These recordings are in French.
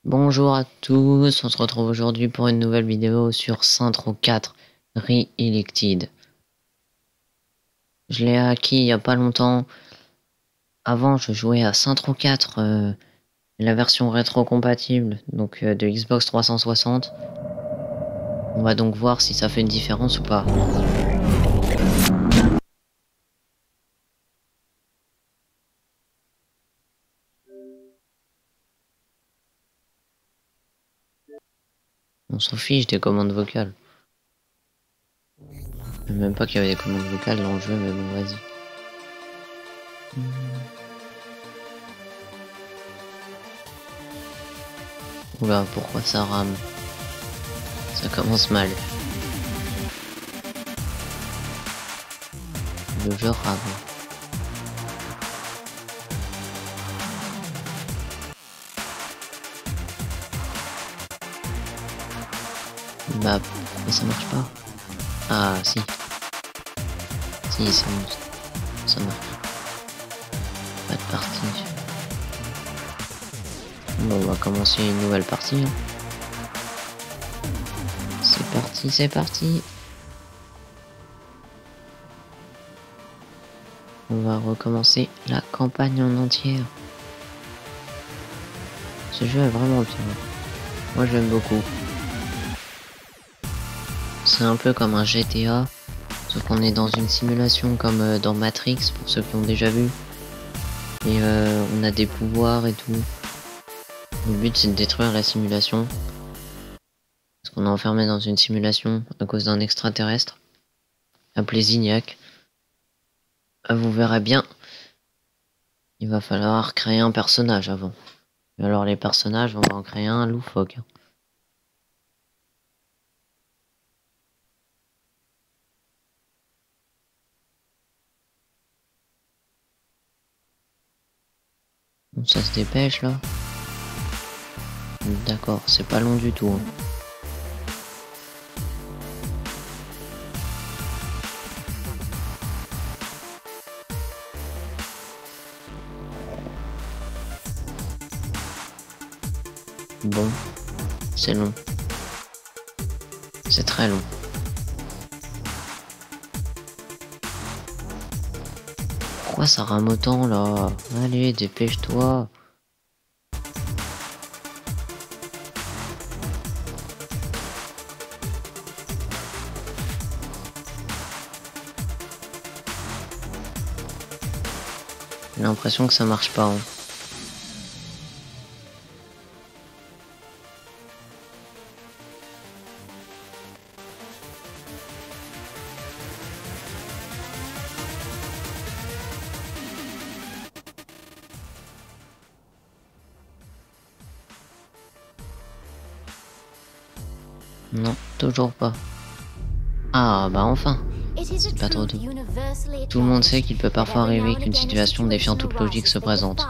Bonjour à tous, on se retrouve aujourd'hui pour une nouvelle vidéo sur Saints Row 4 Re-Elected. Je l'ai acquis il y a pas longtemps. Avant, je jouais à Saints Row 4, la version rétro-compatible, donc de Xbox 360. On va donc voir si ça fait une différence ou pas. On s'en fiche des commandes vocales. Je sais même pas qu'il y avait des commandes vocales dans le jeu, mais bon, vas-y. Oula, pourquoi ça rame? Ça commence mal. Le jeu rame. Bah, pourquoi ça marche pas? Ah, si. Si, c'est bon. Ça marche. Pas de partie. Bon, on va commencer une nouvelle partie. Hein. C'est parti, c'est parti. On va recommencer la campagne en entière. Ce jeu est vraiment bien. Moi, j'aime beaucoup. C'est un peu comme un GTA, sauf qu'on est dans une simulation comme dans Matrix, pour ceux qui ont déjà vu. Et on a des pouvoirs et tout. Le but, c'est de détruire la simulation. Parce qu'on est enfermé dans une simulation à cause d'un extraterrestre, appelé Zinyak. Vous verrez bien. Il va falloir créer un personnage avant. Et alors les personnages, on va en créer un loufoque. Bon, ça se dépêche là. D'accord, c'est pas long du tout. Hein. Bon, c'est long. C'est très long. Pourquoi ça rame autant là? Allez, dépêche-toi. J'ai l'impression que ça marche pas. Hein. Non, toujours pas. Ah bah enfin. C'est pas trop tôt. Tout le monde sait qu'il peut parfois arriver qu'une situation défiant toute logique se présente.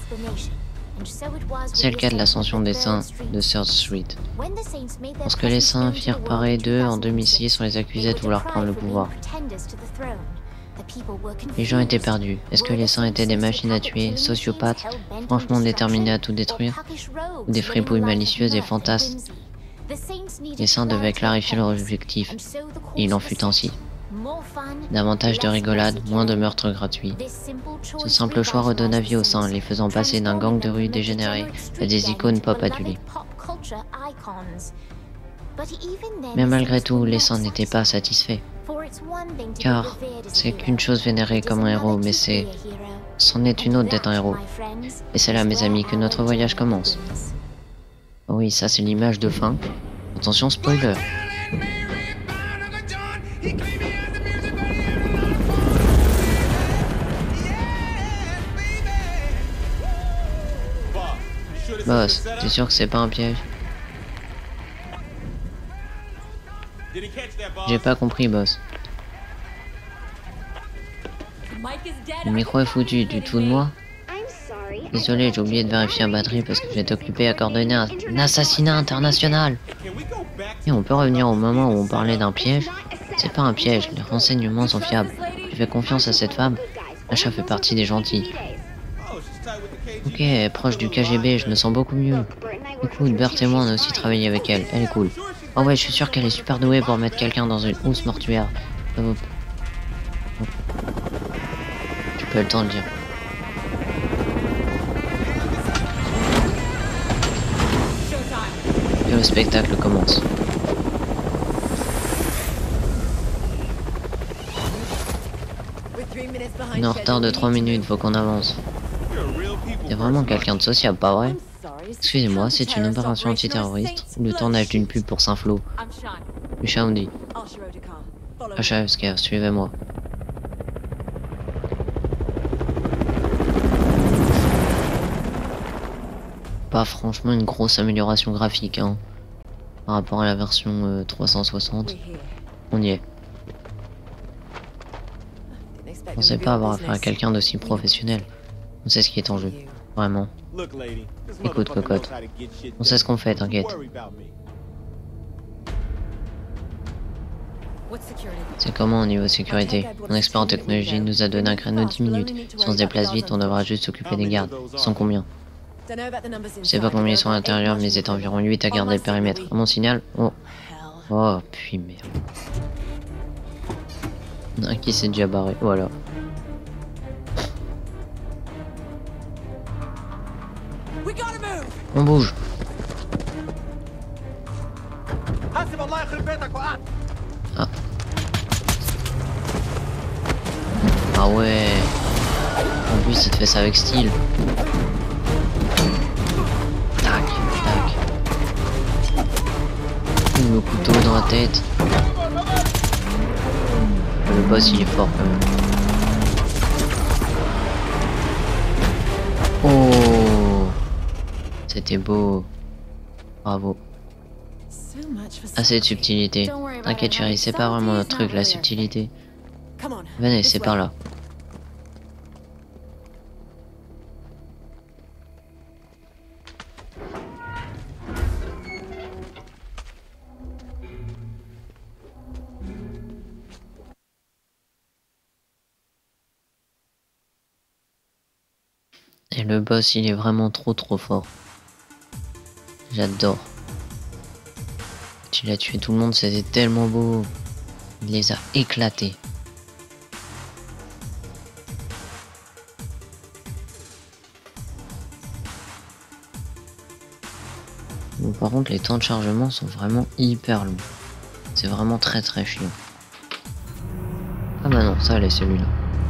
C'est le cas de l'ascension des saints de Third Street. Lorsque les saints firent pareil d'eux en 2006, on les accusait de vouloir prendre le pouvoir. Les gens étaient perdus. Est-ce que les saints étaient des machines à tuer, sociopathes, franchement déterminés à tout détruire, ou des fripouilles malicieuses et fantasmes? Les saints devaient clarifier leur objectif, et il en fut ainsi. Davantage de rigolade, moins de meurtres gratuits. Ce simple choix redonna vie aux saints, les faisant passer d'un gang de rue dégénéré à des icônes pop adulées. Mais malgré tout, les saints n'étaient pas satisfaits. Car c'est qu'une chose vénérée comme un héros, mais c'en est une autre d'être un héros. Et c'est là, mes amis, que notre voyage commence. Oui, ça c'est l'image de fin. Attention, spoiler. Boss, t'es sûr que c'est pas un piège? J'ai pas compris, boss. Le micro est foutu, du tout de moi? Désolé, j'ai oublié de vérifier la batterie parce que j'étais occupé à coordonner un assassinat international. Et on peut revenir au moment où on parlait d'un piège? C'est pas un piège, les renseignements sont fiables. Je fais confiance à cette femme. Achat fait partie des gentils. Ok, proche du KGB, je me sens beaucoup mieux. Écoute, Bert et moi on a aussi travaillé avec elle. Elle est cool. Oh ouais, je suis sûr qu'elle est super douée pour mettre quelqu'un dans une housse mortuaire. J'ai pas le temps de le dire. Et le spectacle commence. On est en retard de 3 minutes, faut qu'on avance. T'es vraiment quelqu'un de sociable, pas vrai? Excusez-moi, c'est une opération antiterroriste ou le tournage d'une pub pour Saint-Flour. Je suis Shaundi. Achat Oscar, suivez-moi. Pas franchement une grosse amélioration graphique, hein, par rapport à la version 360. On y est. Je pensais pas avoir affaire à quelqu'un d'aussi professionnel. On sait ce qui est en jeu. Vraiment. Écoute, cocotte. On sait ce qu'on fait, t'inquiète. C'est comment au niveau sécurité? Mon expert en technologie nous a donné un créneau de 10 minutes. Si on se déplace vite, on devra juste s'occuper des gardes. Ils sont combien? Je sais pas combien ils sont à l'intérieur, mais ils étaient environ 8 à garder le périmètre. À mon signal? Oh. Oh, puis merde. Un qui s'est déjà barré, voilà. On bouge. Ah. Ah ouais. En plus, il te fait ça avec style. Tac, tac. Le couteau dans la tête. Le boss, il est fort quand même. Oh, c'était beau. Bravo. Assez de subtilité. T'inquiète chérie, c'est pas vraiment notre truc la subtilité. Venez, c'est par là. Et le boss, il est vraiment trop fort. J'adore. Il a tué tout le monde, c'était tellement beau. Il les a éclatés. Bon, par contre, les temps de chargement sont vraiment hyper longs. C'est vraiment très chiant. Ah bah non, ça allait celui-là.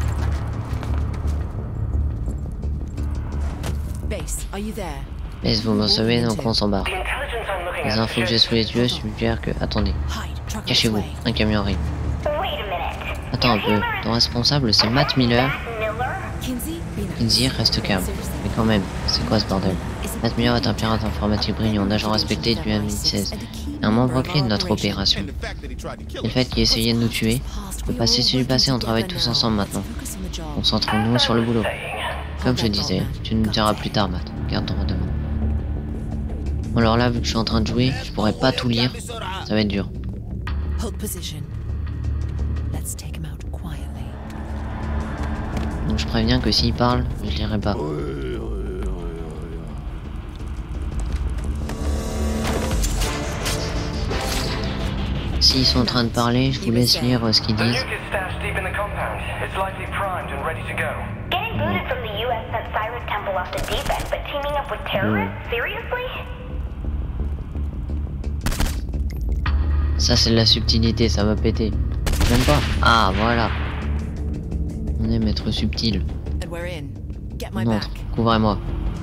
Base, vous me savez, donc on s'embarque. Les infos que j'ai sous les yeux suggèrent que... Attendez. Cachez-vous, un camion arrive. Attends un peu, ton responsable c'est Matt Miller. Kinsey reste calme. Mais quand même, c'est quoi ce bordel? Matt Miller est un pirate informatique brillant, agent respecté du M16. Un membre clé de notre opération. Et le fait qu'il essayait de nous tuer, le passé c'est du passé, on travaille tous ensemble maintenant. Concentrons-nous sur le boulot. Comme je disais, tu nous diras plus tard, Matt. Garde droit devant. Bon alors là, vu que je suis en train de jouer, je pourrais pas tout lire. Ça va être dur. Donc je préviens que s'il parle, je lirai pas. S'ils sont en train de parler, je vous laisse lire ce qu'ils disent. Ça c'est de la subtilité, ça va péter. Même pas. Ah voilà. On est maître subtil. On entre, couvrez-moi.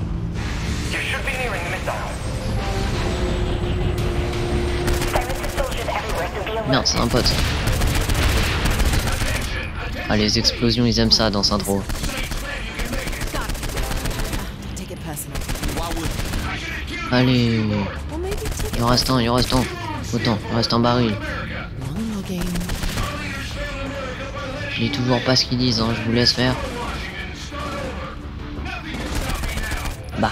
Merde, c'est un pote. Ah, les explosions, ils aiment ça dans Saint-Tro. Allez. Il en reste un, il en reste un. Autant, il reste un baril. Je lis toujours pas ce qu'ils disent, hein, je vous laisse faire. Bam.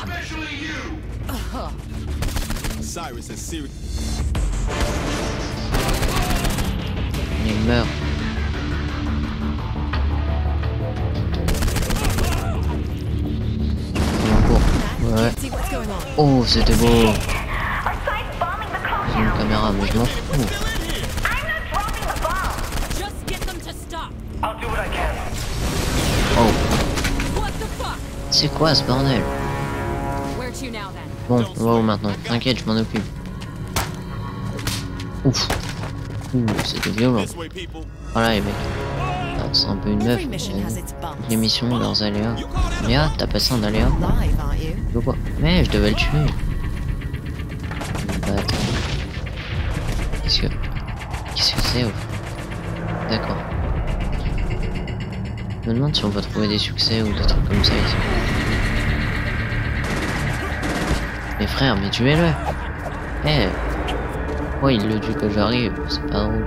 Il meurt. On court. Ouais. Oh, c'était beau. J'ai une caméra, mais je m'en fous. Oh. C'est quoi ce bordel? Bon, on va où maintenant? T'inquiète, je m'en occupe. Ouf. Ouh, c'était violent. Voilà les mecs. Ah, c'est un peu une meuf. Les missions, leurs aléas. Léa, t'as passé un aléa? De quoi? Mais je devais le tuer. Bah attends. Qu'est-ce que c'est au fait? D'accord. Je me demande si on peut trouver des succès ou des trucs comme ça ici. Mais frère, mais tuez-le! Eh! Ouais, il le tue que j'arrive, c'est pas drôle.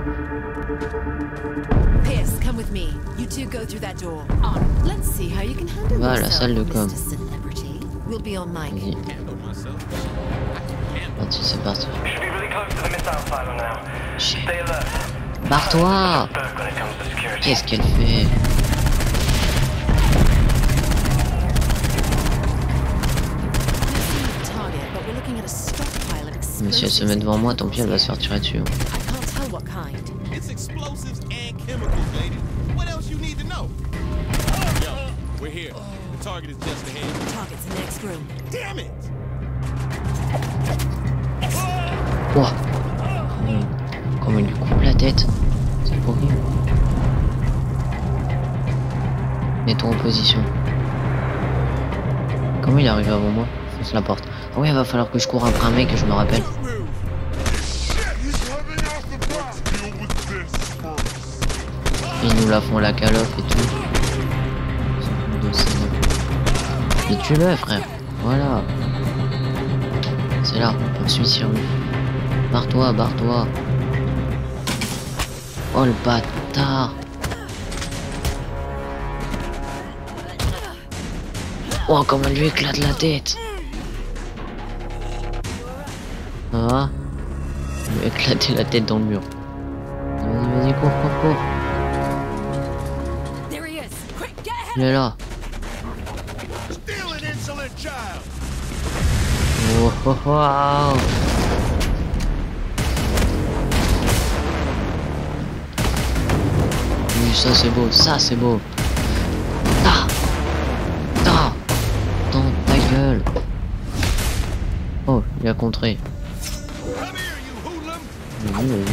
Va à la salle de com. Vas-y. Parti, c'est parti. Barre-toi! Qu'est-ce qu'elle fait? Mais si elle se met devant moi, tant pis, elle va se faire tirer dessus. Wow. Comme il lui coupe la tête. C'est horrible. Mets-toi en position. Comment il est arrivé avant moi? Fonce la porte. Ah ouais, il va falloir que je cours après un mec, que je me rappelle. Ils nous la font la calotte et tout. Mais tue-le, frère. Voilà. C'est là, on suit sur lui. Barre-toi, barre-toi. Oh le bâtard. Oh, comment elle lui éclate la tête. Ah. Il lui a éclaté la tête dans le mur. Vas-y, vas-y, cours, cours, cours. Il est là. Oh, oh, oh. Oui, ça c'est beau, ça c'est beau. Ah, ah, dans ta gueule. Oh, il a contré. Vas-y, vas-y.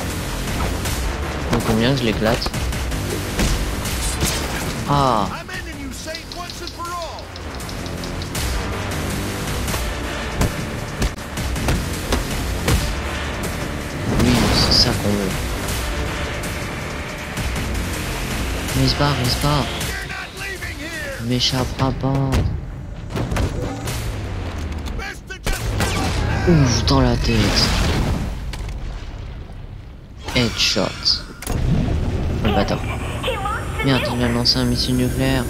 Donc combien que je l'éclate? Ah. Oui, c'est ça qu'on veut. Mais il se barre, il se barre. Il m'échappera pas. Ouf, dans la tête. Headshot. Oh le bâtard. Merde, il a lancé un missile nucléaire.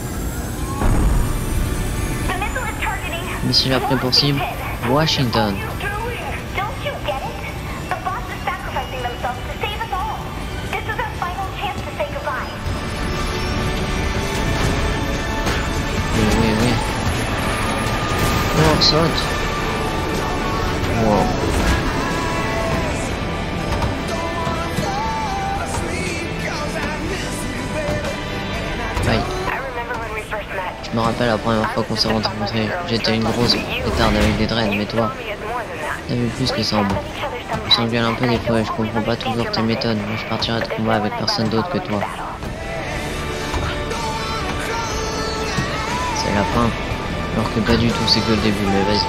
Missile après pour cible. Washington. Oui. Oh, saute. Wow. Aïe. Je me rappelle la première fois qu'on s'est rencontrés, j'étais une grosse pétarde avec des dreads, mais toi, t'as vu plus que ça en moi. On s'engueule un peu des fois et je comprends pas toujours tes méthodes, mais je partirai de combat avec personne d'autre que toi. C'est la fin, alors que pas du tout, c'est que le début, mais vas-y.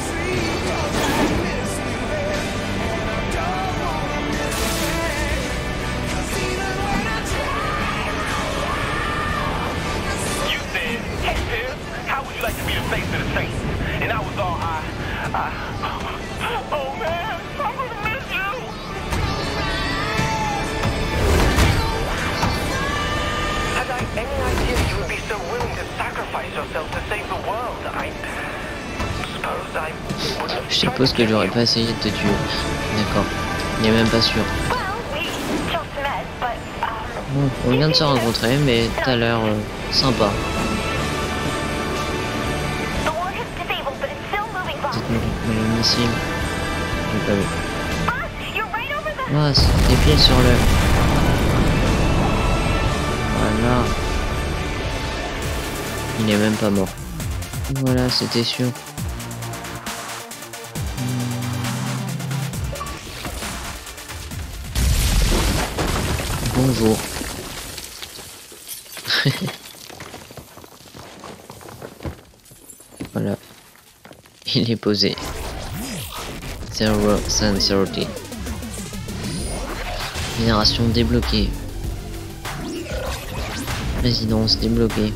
Je suppose que j'aurais pas essayé de te tuer. D'accord. Il est même pas sûr. Bon, on vient de se rencontrer, mais t'as l'air sympa. Mais le missile, j'ai pas vu. Ah, des pieds sur le... Voilà. Il est même pas mort. Voilà, c'était sûr. Bonjour. Voilà. Il est posé. Zero Sensority. Génération débloquée. Résidence débloquée.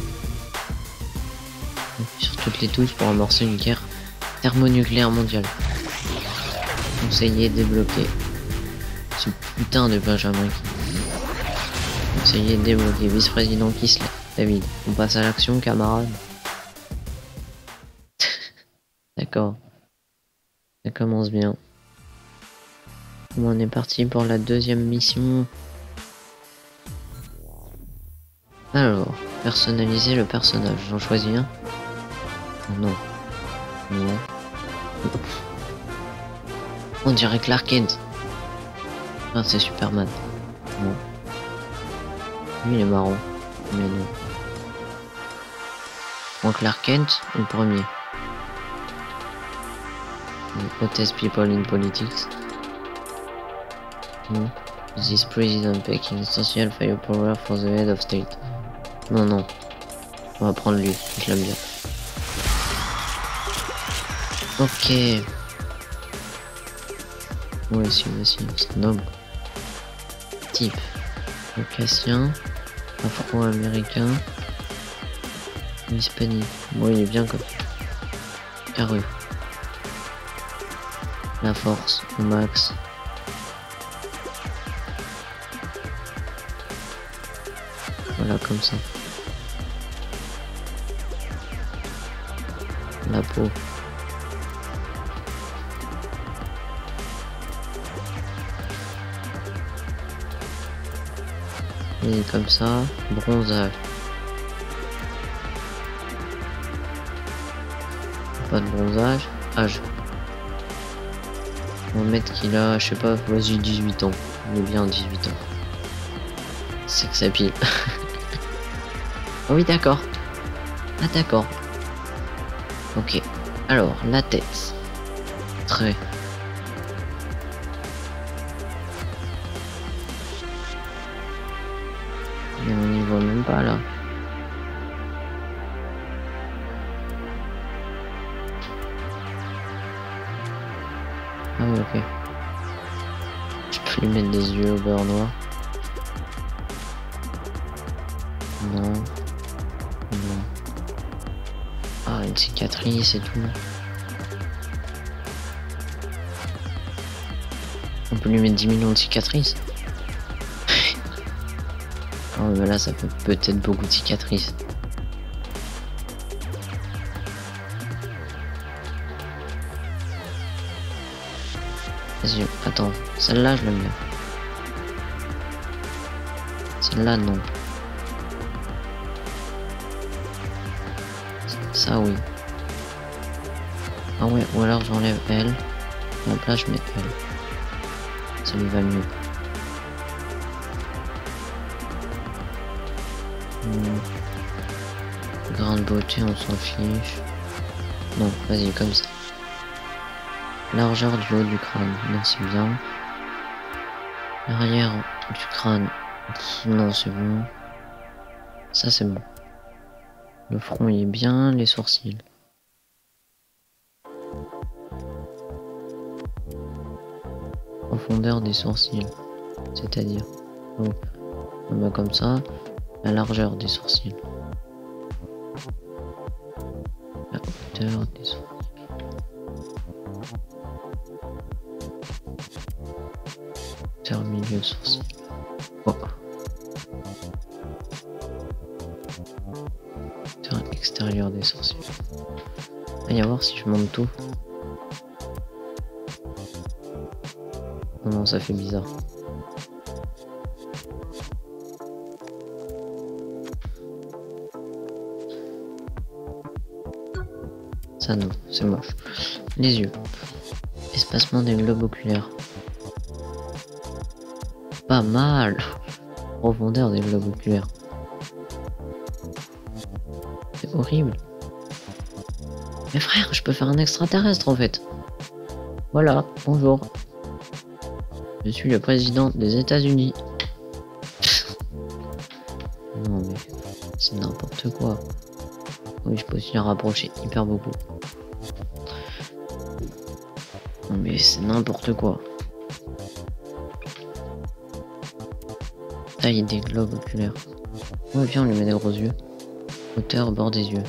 Sur toutes les touches pour amorcer une guerre thermonucléaire mondiale. Conseiller débloqué. Ce putain de Benjamin. Conseiller débloqué. Vice-président Kisler. David. On passe à l'action, camarade. D'accord. Ça commence bien. On est parti pour la deuxième mission. Alors, personnaliser le personnage. J'en choisis un. Non. Non. On dirait Clark Kent. Ah, c'est Superman. Non. Lui, il est marrant. Mais non. Bon, Clark Kent, le premier. Hottest people in politics. Non. This president packing essential firepower for the head of state. Non, non. On va prendre lui. Je l'aime bien. Ok. Ouais, si, c'est noble. Type. Caucasien. Afro-américain. Hispanique. Bon, il est bien comme ça. Carré. La force, au max. Voilà, comme ça. La peau. Et comme ça, bronzage. Pas de bronzage. Âge. On va mettre qu'il a, je sais pas, vas-y 18 ans. Il est bien 18 ans. C'est que ça pile. Oh oui, d'accord. Ah d'accord. Ok. Alors, la tête. Trait. Mais on n'y voit même pas là. Ah oui, ok. Je peux lui mettre des yeux au beurre noir. Non. Non. Ah, une cicatrice et tout. On peut lui mettre 10 millions de cicatrices. Oh, mais là, ça peut peut-être beaucoup de cicatrices. Vas-y, attends. Celle-là, je l'aime bien. Celle-là, non. Ça, oui. Ah ouais, ou alors j'enlève elle. À la place, je mets elle. Ça lui va mieux. Grain de beauté, on s'en fiche. Non, vas-y, comme ça. Largeur du haut du crâne, non, c'est bien. L'arrière du crâne, non, c'est bon. Ça, c'est bon. Le front, il est bien, les sourcils. Profondeur des sourcils, c'est-à-dire, oui, on va comme ça. La largeur des sourcils. La hauteur des sourcils. Hauteur milieu sourcil. Oh. Hauteur extérieur des sourcils. On va y voir si je monte tout. Oh non, ça fait bizarre. Ça non, c'est moche. Les yeux. Espacement des globes oculaires. Pas mal. Profondeur des globes oculaires. C'est horrible. Mais frère, je peux faire un extraterrestre en fait. Voilà, bonjour. Je suis le président des États-Unis. Non mais c'est n'importe quoi. Oui, je peux aussi la rapprocher hyper beaucoup. Non mais c'est n'importe quoi. Taille des globes oculaires. Ouais, viens, on lui met des gros yeux. Hauteur, bord des yeux.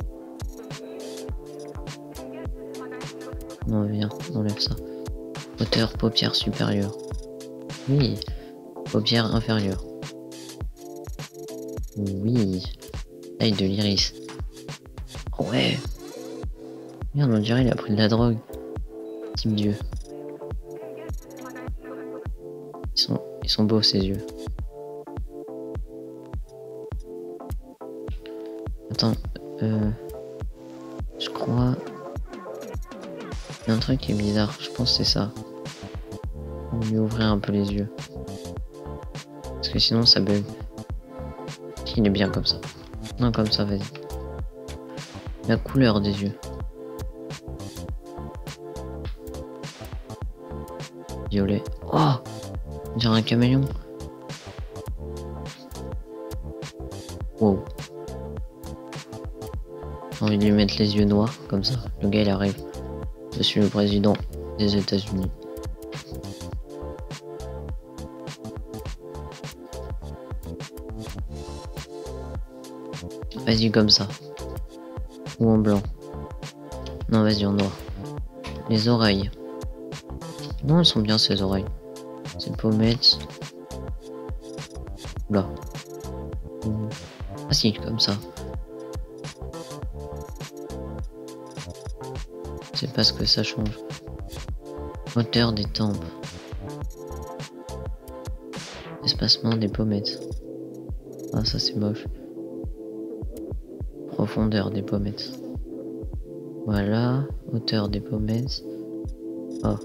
Non, viens, on enlève ça. Hauteur, paupière supérieure. Oui. Paupière inférieure. Oui. Taille de l'iris. Oh ouais. Merde, on dirait il a pris de la drogue. Type Dieu. Ils sont beaux ces yeux. Attends, je crois... Il y a un truc qui est bizarre, je pense que c'est ça. On va lui ouvrir un peu les yeux. Parce que sinon ça bug. Il est bien comme ça. Non, comme ça, vas-y. La couleur des yeux. Violet. Oh, on dirait un caméléon. Wow. J'ai envie de lui mettre les yeux noirs, comme ça. Le gars il arrive. Je suis le président des États-Unis. Vas-y comme ça. Ou en blanc. Non, vas-y en noir. Les oreilles. Non, elles sont bien ces oreilles. Ces pommettes. Là. Ah si, comme ça. C'est pas ce que ça change. Hauteur des tempes. Espacement des pommettes. Ah, ça c'est moche. Profondeur des pommettes. Voilà. Hauteur des pommettes. Oh.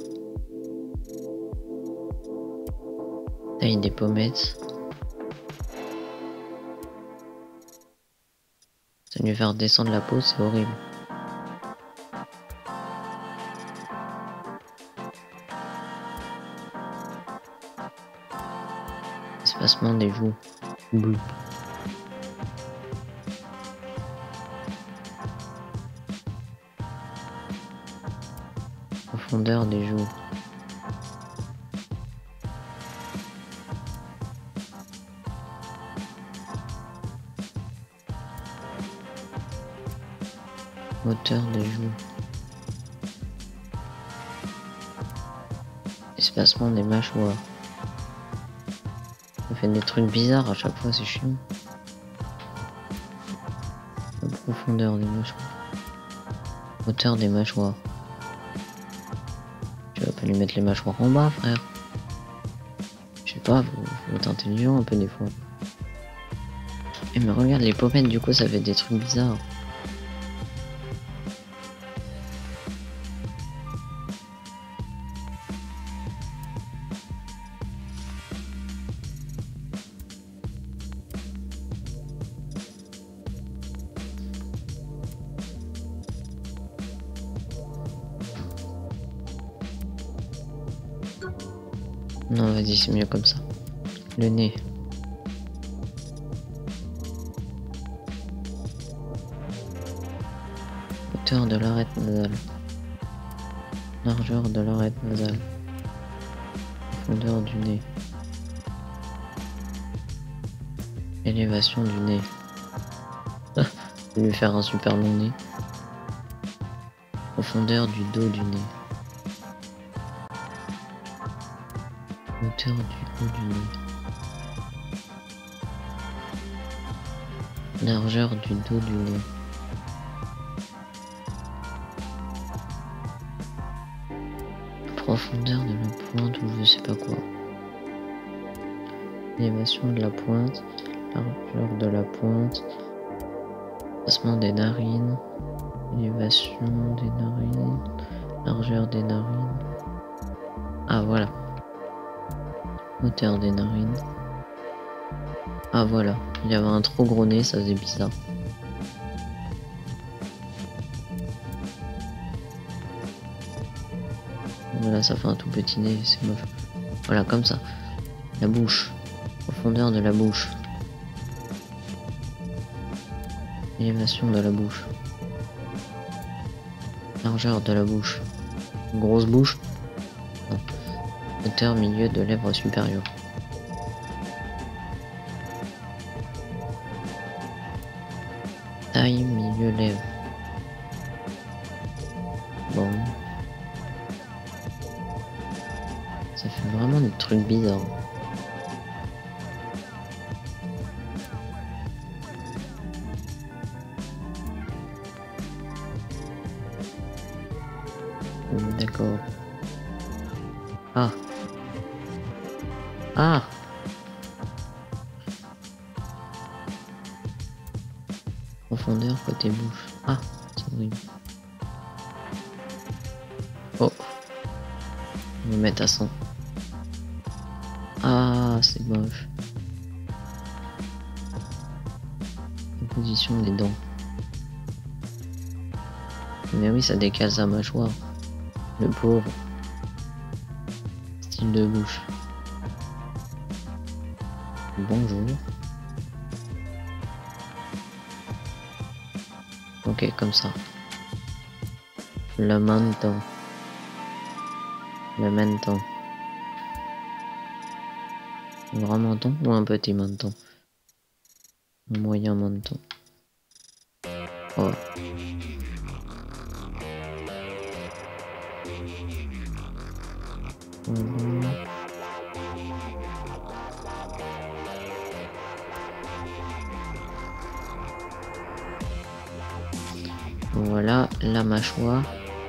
Taille des pommettes. Ça lui faire descendre la peau, c'est horrible. Espacement des joues. Bleu. Profondeur des joues. Hauteur des joues. Espacement des mâchoires. Ça fait des trucs bizarres à chaque fois, c'est chiant. La profondeur des mâchoires. Hauteur des mâchoires. Tu vas pas lui mettre les mâchoires en bas, frère. Je sais pas, faut être intelligent un peu des fois. Eh mais regarde les pommettes, du coup ça fait des trucs bizarres. Non, vas-y, c'est mieux comme ça. Le nez. Hauteur de l'arête nasale. Largeur de l'arête nasale. Profondeur du nez. Élévation du nez. Je vais lui faire un super long nez. Profondeur du dos du nez. Hauteur du haut du nez. Largeur du dos du nez. Profondeur de la pointe ou je sais pas quoi. Élévation de la pointe. Largeur de la pointe. Passement des narines. Élévation des narines. Largeur des narines. Ah voilà. Hauteur des narines. Ah voilà. Il avait un trop gros nez, ça faisait bizarre. Voilà, ça fait un tout petit nez, c'est moche. Voilà, comme ça. La bouche. Profondeur de la bouche. Élévation de la bouche. Largeur de la bouche. Grosse bouche. Non. Hauteur milieu de lèvres supérieures. Taille milieu lèvres. Bon. Ça fait vraiment des trucs bizarres. D'accord. Ah. Ah. Profondeur côté bouche. Ah, c'est horrible. Oh. On va mettre à 100. Ah, c'est moche. La position des dents. Mais oui, ça décale sa mâchoire. Le pauvre. Style de bouche. Bonjour. Ok, comme ça. Le menton. Le menton. Un grand menton ou un petit menton? Un moyen menton. Oh. Voilà la mâchoire.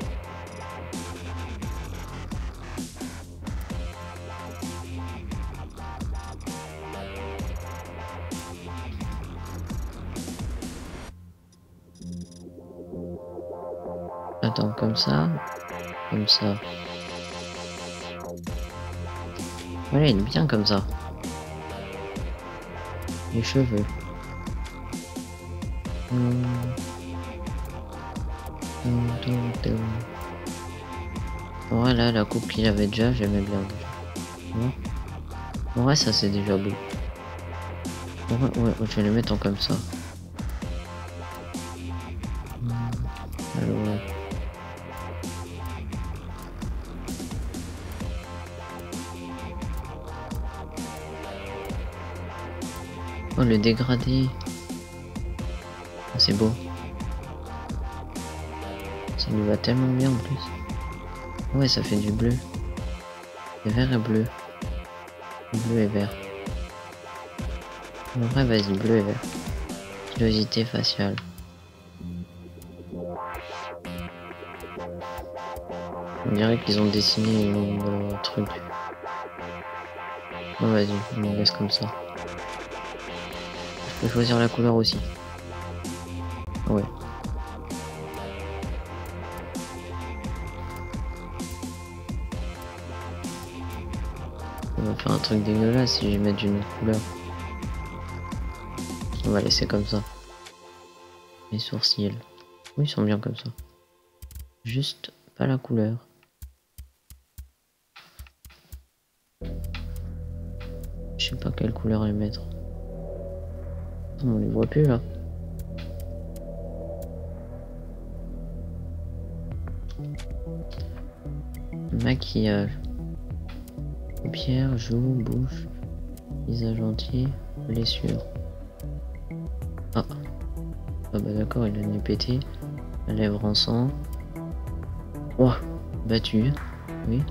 Attends, comme ça. Comme ça. Voilà, il est bien comme ça. Les cheveux. Voilà la coupe qu'il avait déjà, j'aimais bien déjà. Ouais, ça c'est déjà beau. Ouais, je vais les mettre en comme ça. Alors, oh, le dégradé. Oh, c'est beau. Ça lui va tellement bien en plus. Ouais, ça fait du bleu. Et vert et bleu. Bleu et vert. En vrai, vas-y, bleu et vert. Pilosité faciale. On dirait qu'ils ont dessiné un truc. Oh, vas-y, on me laisse comme ça. Je peux choisir la couleur aussi. Ouais. On va faire un truc dégueulasse si je vais mettre une autre couleur. On va laisser comme ça. Les sourcils. Oui, ils sont bien comme ça. Juste pas la couleur. Je sais pas quelle couleur les mettre. On les voit plus là. Maquillage. Paupières, joues, bouche, visage entier, blessure. Ah. Ah bah d'accord, il a le nez pété. La lèvre en sang. Oh, battu. Oui.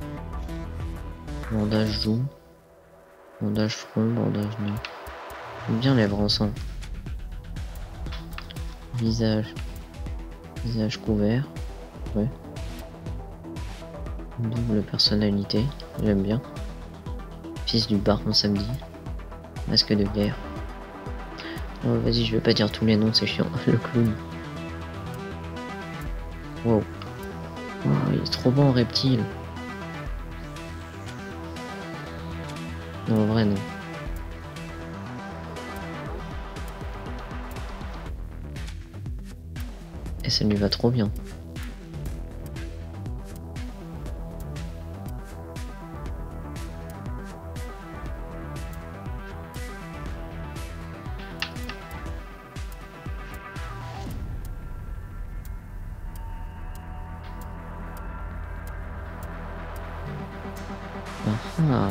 Bandage joue. Bandage front, bandage nez. J'aime bien lèvres en sang. Visage. Visage couvert. Ouais. Double personnalité. J'aime bien. Fils du baron samedi. Masque de guerre. Oh, vas-y, je vais pas dire tous les noms, c'est chiant. Le clown. Wow. Oh, est trop bon, reptile. Non, en vrai, non. Et ça lui va trop bien. Ah.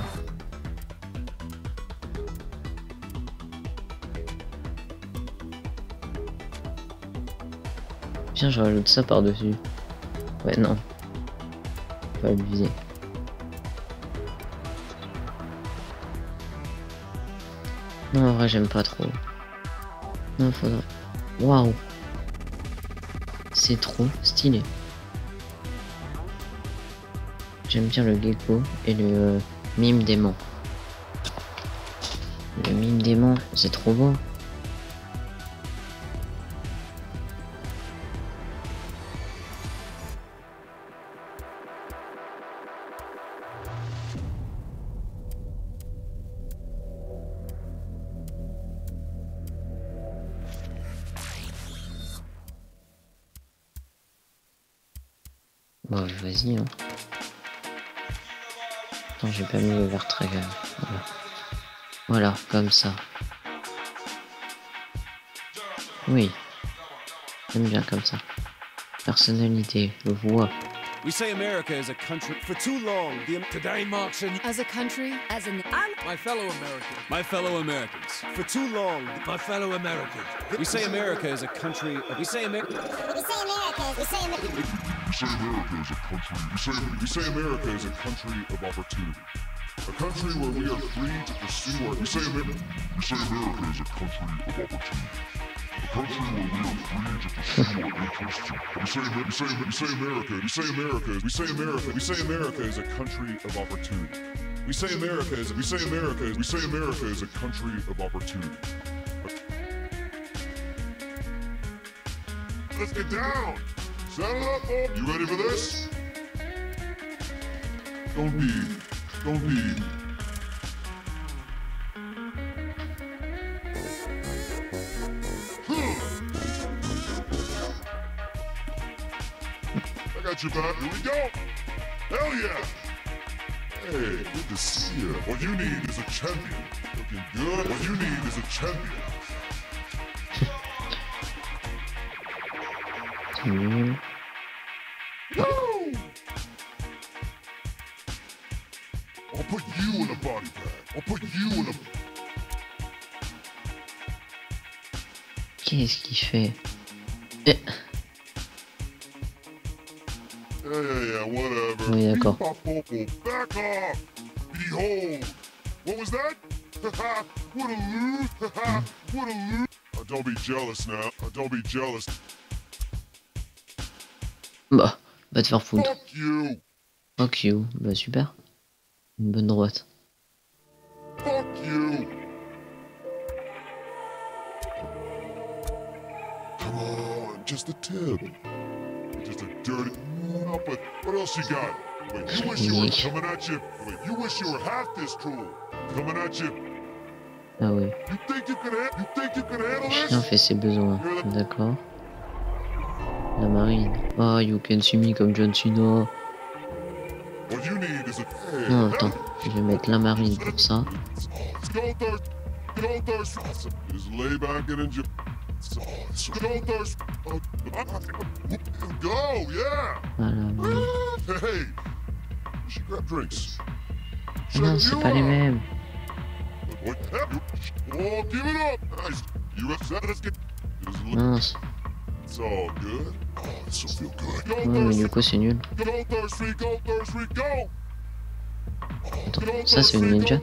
Tiens, je rajoute ça par-dessus. Ouais, non. Pas abuser. Non, en vrai, j'aime pas trop. Non, faudrait... Waouh. C'est trop stylé. J'aime bien le gecko et le mime démon. Le mime démon, c'est trop beau. Bon, vas-y, hein. Attends, j'ai pas mis le vert très grave. Voilà, comme ça. Oui. J'aime bien comme ça. Personnalité, voix. We say America is a country. For too long, today marks as a country, as an my fellow Americans. My fellow Americans. For too long, my fellow Americans. We say America is a country. We say America. We say America. We say America. We say America is a country. We say America is a country of opportunity. A country where we are free to pursue our. We say America is a country of opportunity. A country where we are free to pursue our interests. We say America. We say America. We say America. We say America is a country of opportunity. We say America is. We say America. We say America is a country of opportunity. Let's get down. Settle up, folks. You ready for this? Don't be. I got your back. Here we go. Hell yeah. Hey, good to see you. What you need is a champion. Looking good. What you need is a champion. Woo! I'll put you in a body bag. I'll put you in a... Qu'est-ce qu'il fait? Yeah, whatever. Oui, d'accord. Back off! Behold! What was that? What a lose! What a lose! Oh, don't be jealous now. Oh, don't be jealous. Bah, va te faire foutre. Fuck you! Fuck you. Bah, super. Une bonne droite. Fuck you! Come on, just a tip. Just a dirty... No, but what else you got? Wait, you wish you were coming at you... Wait, you wish you were half this cool. Coming at you... Ah ouais. You think you can handle this? Chien fait ses besoins. D'accord. La marine. Oh, you can see me comme John Cena. What you need is a... Non, attends. Je vais mettre la marine pour ça. Just lay back and enjoy. Go, yeah. Voilà. Hey, you should grab drinks. Non, c'est pas les mêmes. Oh, give it up. Nice. You upset? Let's get. Mince. It's all good. Oh, this will feel good. Go, Ouais, mais du coup, c'est nul. Go, Thirsty, go, Thirsty, go. Attends, ça c'est une ninja.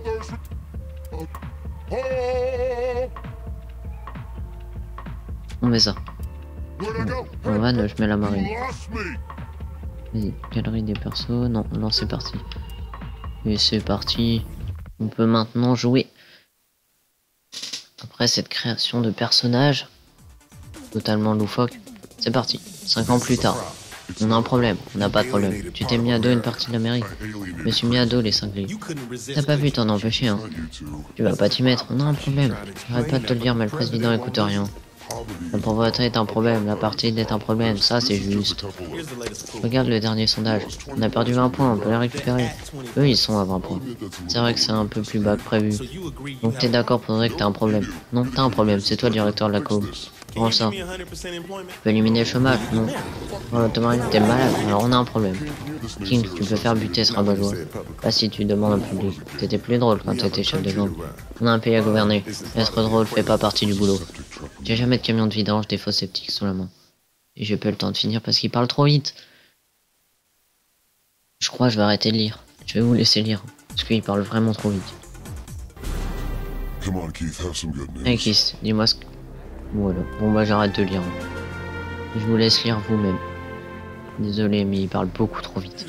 On met ça. En van, je mets la marine. Vas-y, galerie des persos. Non, non, c'est parti. Et c'est parti. On peut maintenant jouer. Après cette création de personnages totalement loufoque, c'est parti. 5 ans plus tard. On a un problème. On n'a pas de problème. Tu t'es mis à dos une partie de l'Amérique. Je me suis mis à dos les cinglés. T'as pas pu t'en empêcher, hein. Tu vas pas t'y mettre. On a un problème. J'arrête pas de te le dire, mais le président écoute rien. La pauvreté est un problème, l'apartheid est un problème, ça c'est juste. Regarde le dernier sondage. On a perdu 20 points, on peut les récupérer. Eux ils sont à 20 points. C'est vrai que c'est un peu plus bas que prévu. Donc t'es d'accord pour dire que t'as un problème? Non, t'as un problème, c'est toi le directeur de la com. Comment ça? Tu peux éliminer le chômage? Non. Oh, Thomas, t'es malade, alors on a un problème. King, tu peux faire buter ce rabat-joie. Pas si tu demandes en public. T'étais plus drôle quand t'étais chef de gang. On a un pays à gouverner. Être drôle fait pas partie du boulot. J'ai jamais de camion de vidange des faux sceptiques sous la main. Et j'ai pas le temps de finir parce qu'il parle trop vite. Je crois que je vais arrêter de lire. Je vais vous laisser lire. Parce qu'il parle vraiment trop vite. Hey Keith, dis-moi ce que... Voilà. Bon bah j'arrête de lire. Je vous laisse lire vous-même. Désolé mais il parle beaucoup trop vite.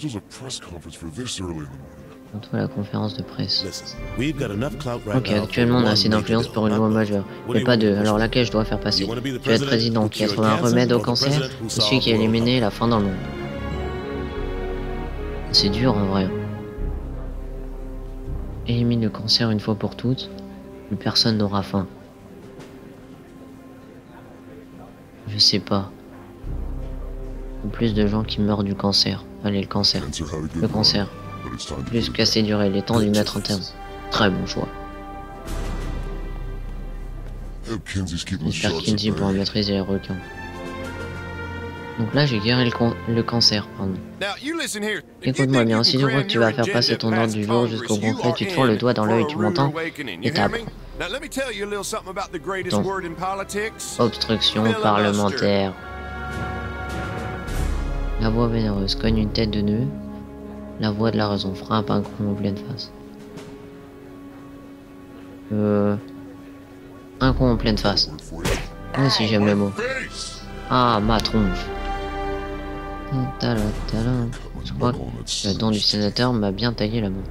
Toi la conférence de presse. Ok, actuellement on a assez d'influence pour une loi majeure. Mais pas deux, alors laquelle je dois faire passer? Tu vas être président qui a trouvé un remède au cancer, et celui qui a éliminé la faim dans le monde. C'est dur en vrai. Élimine le cancer une fois pour toutes, plus personne n'aura faim. Je sais pas. Plus de gens qui meurent du cancer. Allez, le cancer. Le cancer. Plus qu'assez duré, il est temps d'y mettre un terme. Très bon choix. J'espère Kinsey pourra maîtriser les requins. Donc là, j'ai guéri le cancer, pardon. Écoute-moi bien, si tu crois que tu vas faire passer ton ordre du jour jusqu'au concret, tu te fous le doigt dans l'œil, tu m'entends? Étape. Donc, obstruction parlementaire. La voix vénéreuse cogne une tête de nœud. La voix de la raison frappe un con en pleine face. Un con en pleine face. Moi aussi j'aime le mot. Ah, ma tronche. Je crois que le dent du sénateur m'a bien taillé la main.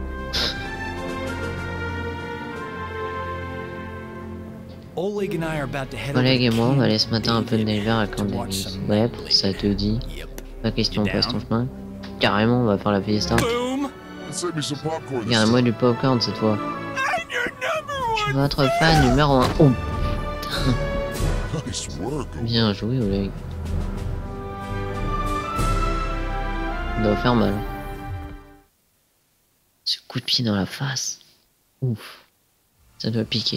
Oleg et moi, on va aller ce matin un peu de neige à Camp Davis. Ouais, ça te dit. Pas question, passe ton chemin. Carrément, on va faire la fiesta. Regarde-moi du popcorn cette fois. Je suis votre fan numéro 1. Oh putain. Bien joué, Oleg. Ça doit faire mal. Ce coup de pied dans la face. Ouf. Ça doit piquer.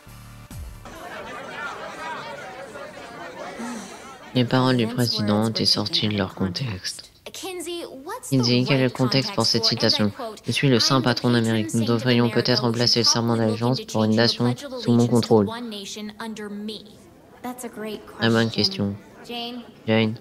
Les paroles du président étaient sorties de leur contexte. Kinsey, quel est le contexte pour cette citation? Je suis le saint patron d'Amérique. Nous devrions peut-être remplacer le serment d'allégeance pour une nation sous mon contrôle. Très bonne question. Jane.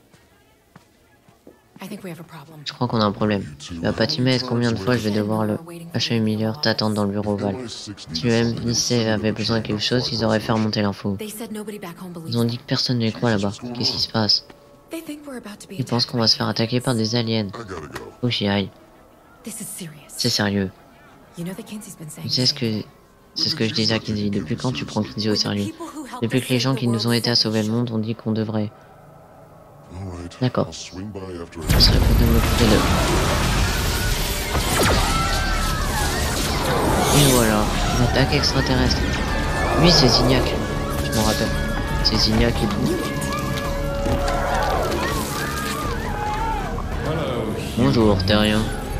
Je crois qu'on a un problème. Tu vas pas t'y mettre. Combien de fois je vais devoir le H.A. Miller t'attendre dans le bureau ovale? Si le MI6 avait besoin de quelque chose, ils auraient fait remonter l'info. Ils ont dit que personne ne les croit là-bas. Qu'est-ce qui se passe? Ils pensent qu'on va se faire attaquer par des aliens. Faut que j'y aille. C'est sérieux. Tu sais c'est ce que je disais à Kinsey. Depuis quand tu prends Kinsey au sérieux? Depuis que les gens qui nous ont aidés à sauver le monde ont dit qu'on devrait. D'accord. Je serai pour de m'occuper d'eux. Et voilà, une attaque extraterrestre. Lui c'est Zignac. Je m'en rappelle. C'est Zignac et tout. Bonjour, Terrien.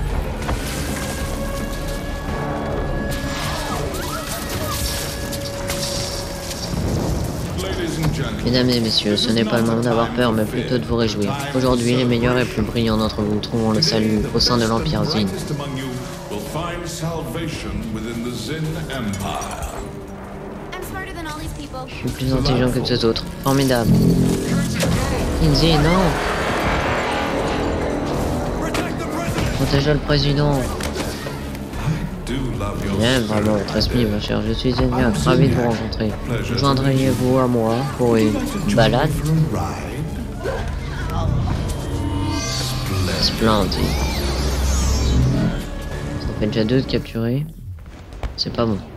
Mesdames et messieurs, ce n'est pas le moment d'avoir peur, mais plutôt de vous réjouir. Aujourd'hui, les meilleurs et plus brillants d'entre vous trouveront le salut au sein de l'Empire Zin. Je suis plus intelligent que ces autres. Formidable. Kinsey, non! Protégez le président. Bien, vraiment, votre esprit, ma chère. Je suis Zignac, ravi de vous rencontrer. Joindriez-vous à moi pour une balade? Splendide. Ça fait déjà 2 de capturer. C'est pas bon.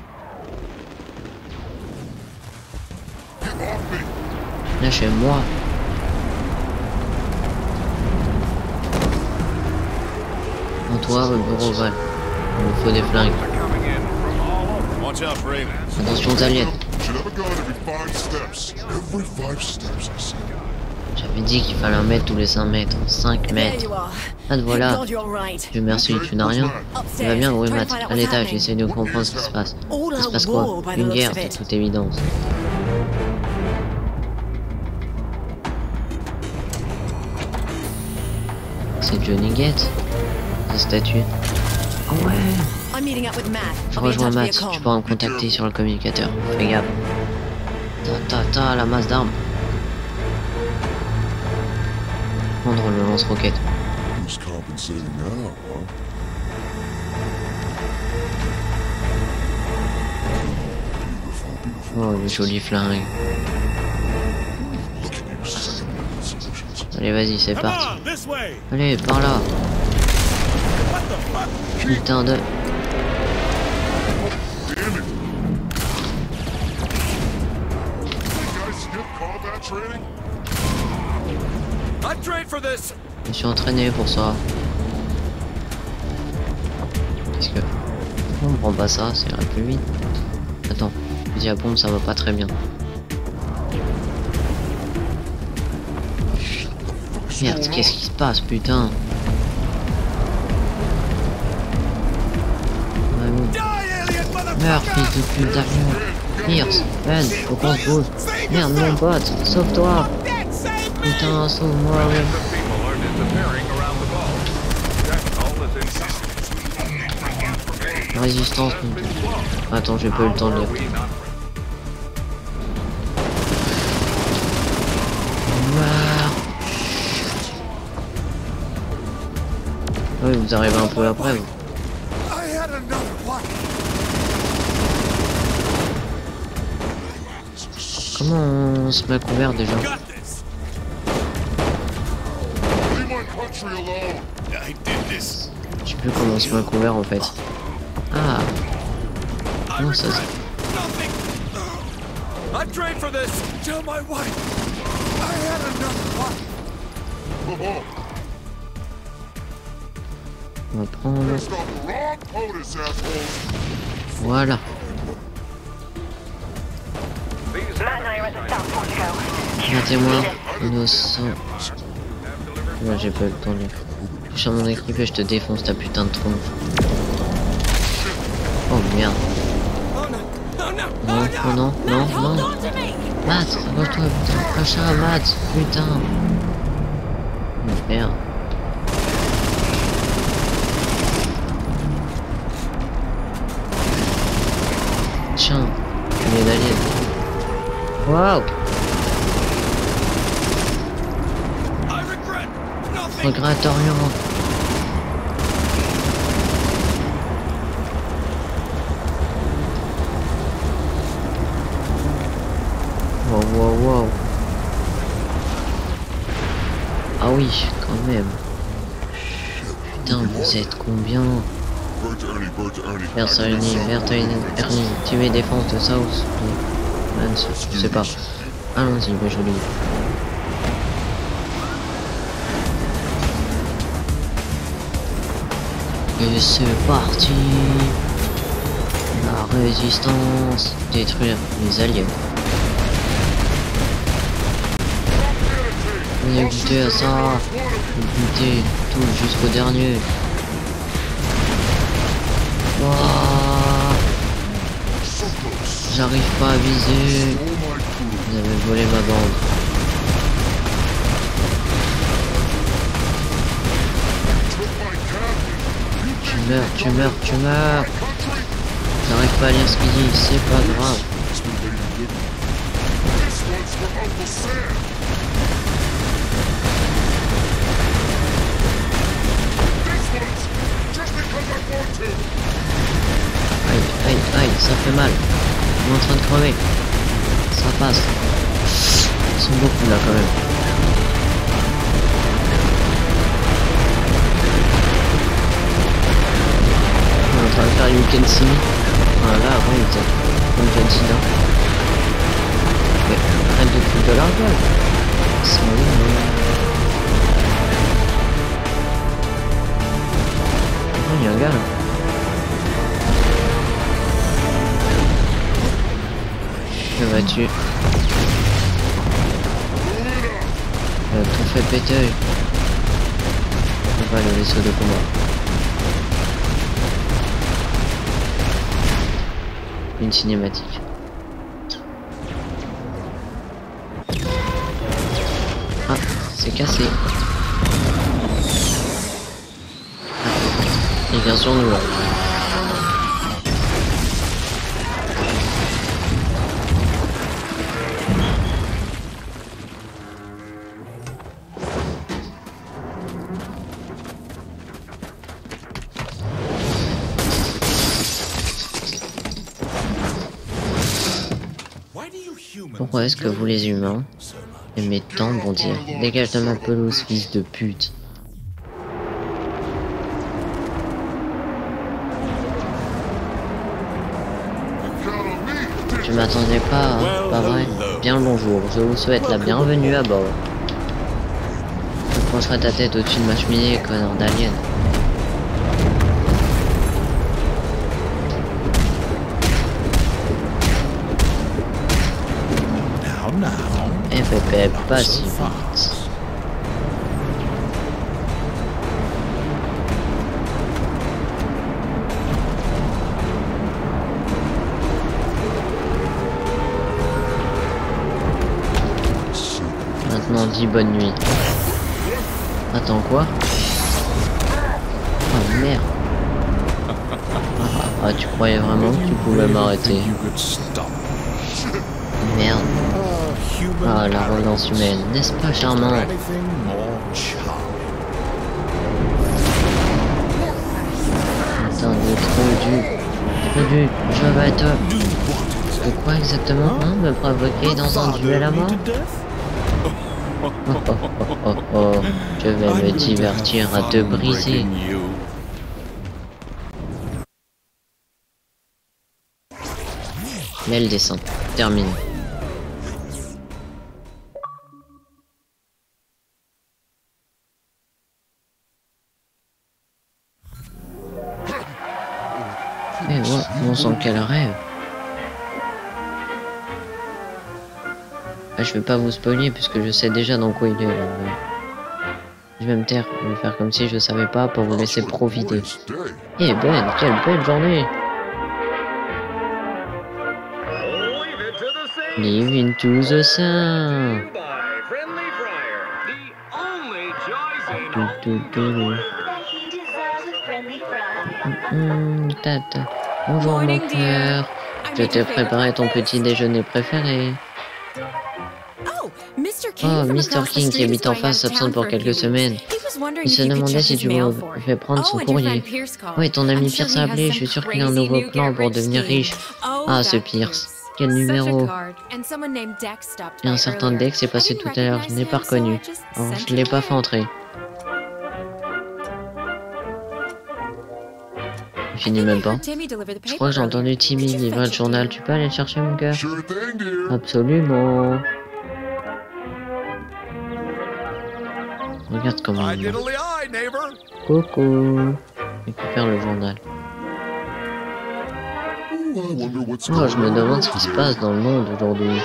Lâchez-moi. comptoir, le bureau ovale. Il nous faut des flingues. Watch out for aliens. Attention aux aliens. You should have a gun every 5 steps. Every 5 steps, I say. J'avais dit qu'il fallait un mètre tous les 5 mètres. 5 mètres. Ah, te voilà. Dieu merci, tu n'as rien. Tu vas bien? Oui, Matt. À l'étage, j'essaie de comprendre ce qui se passe. Il se passe quoi? Une guerre, de toute évidence. C'est Johnny Gate. Sa statue. Oh ouais. Je rejoins Matt. Tu pourras me contacter sur le communicateur. Fais gaffe. Ta, la masse d'armes. Prendre le lance-roquette. Who's compensating now, huh? Oh, le joli flingue. Look at you, second-hand solutions. Allez, vas-y, c'est parti. Come on, this way. Allez, par là. What the fuck? Putain de... Damn it! Hey guys, skip combat training? I'd trade for this. Je me suis entraîné pour ça. Qu'est-ce que... On prend pas ça, ça ira plus vite. Attends, fusil à pompe ça va pas très bien. Merde, qu'est-ce qui se passe, putain? Ouais, bon. Die, alien Meurs, motherfucker. fils de pute d'avion. Pierce, Ben, faut qu'on se bouge. Merde, mon pote, sauve-toi. Dead, save me. Putain, sauve-moi, ouais. People are disappearing around the ball. That's all that's in Résistance. Attends, j'ai pas eu le temps de lire. Meurs. Oui, vous arrivez un peu après, vous. I had another one. Comment on se met à couvert déjà? Got this. Leave my country alone! I did this. Je sais plus comment on se met à couvert en fait. Ah, I non, ça regret nothing. I'd trade for this. Tell my wife. I had another one. Oh, on va prendre. stop the wrong POTUS, assholes! Voilà. Un témoin innocent. Ouais, j'ai pas eu le temps de lire. Touche à mon équipe et je te défonce ta putain de trompe. Oh merde. Oh no. Oh no. Non, Oh oh no. non, non, non. Matt, accroche-toi, putain. Accroche à Matt, putain. Merde. Tiens, il est d'alien. Waouh. I regret nothing. Regrette rien. Wow. Ah oui, quand même. Putain, vous êtes combien? Bird to Ernie. Vert Ernie, tu es défense de South. Je sais pas. Allons-y, mais joli. Et c'est parti. La résistance. Détruire les aliens. On est goûté à ça. Goûter tout jusqu'au dernier. Wouah. J'arrive pas à viser. Vous avez volé ma bande. Tu meurs. J'arrive pas à lire ce qu'il dit, c'est pas grave. This one's for Uncle Sam! This one's just because I want to! Aïe, ça fait mal. On est en train de crever. Ça passe. Ils sont beaucoup là quand même. On est en train de faire You Can See Me. Voilà, avant il était comme John Cena. Mais arrête de foutre de leur gueule. Ils sont là. gueule. Que vas-tu? Tout fait péter. On va le vaisseau de combat. Une cinématique. Ah, c'est cassé. Ah, il vient sur nous là. Pourquoi est-ce que vous les humains aimez tant bondir? Dégage de ma pelouse, fils de pute. Je m'attendais pas, hein, pas vrai? Bien le bonjour, je vous souhaite la bienvenue à bord. Je pencherai ta tête au-dessus de ma cheminée, connard d'alien. Eh bébé, pas si vite. Maintenant dis bonne nuit. Attends quoi? Oh merde. Ah, tu croyais vraiment que tu pouvais m'arrêter? Merde. Ah, la relance humaine, n'est-ce pas charmant? Attends, trop du, je vais te... De quoi exactement, hein? Me provoquer dans un duel à mort? Oh, je vais me divertir à te briser. L'aile descend. Termine. Mais bon sang, quel rêve. Ah, je vais pas vous spoiler puisque je sais déjà dans quoi il est. Je vais me taire, je vais faire comme si je savais pas pour vous laisser profiter. Eh Ben, quelle belle journée. Live into the sun. Tata. Bonjour mon cœur. Je t'ai préparé ton petit déjeuner préféré. Oh, Mr. King qui habite en face s'absente pour quelques semaines. Il se demandait si tu pouvais prendre son courrier. Oui, ton ami Pierce a appelé, je suis sûr qu'il a un nouveau plan pour devenir riche. Ah, ce Pierce. Quel numéro? Et un certain Dex est passé tout à l'heure, je ne l'ai pas reconnu. Alors, je ne l'ai pas fait entrer. Il finit même pas. Je crois que j'ai entendu Timmy livrer le journal. Tu peux aller le chercher, mon cœur? Absolument. Regarde comment il va. Coucou. Récupère le journal. Oh, je me demande ce qui se passe dans le monde aujourd'hui.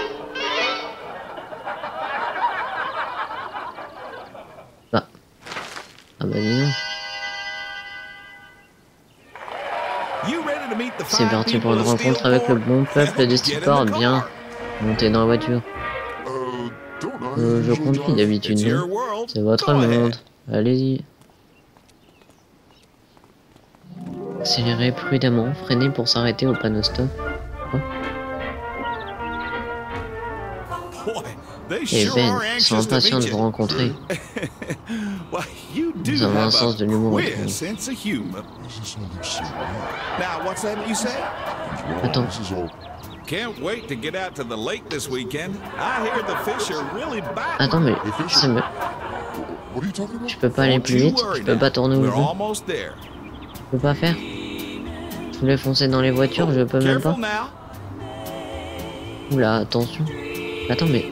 Bah. Ah bah dis donc. C'est parti pour une rencontre avec le bon peuple de Steelport. Bien. Montez dans la voiture. Je conduis d'habitude, non? C'est votre monde. Allez-y. Accélérez prudemment, freinez pour s'arrêter au panneau stop. Quoi? Et Ben, ils sont impatients de vous rencontrer. Nous avons un sens de l'humour. Attends. Attends, mais ça me... Je peux pas aller plus vite, je peux pas tourner où je veux. Je peux pas faire. Je voulais foncer dans les voitures, je peux même pas. Oula, attention. Attends, mais...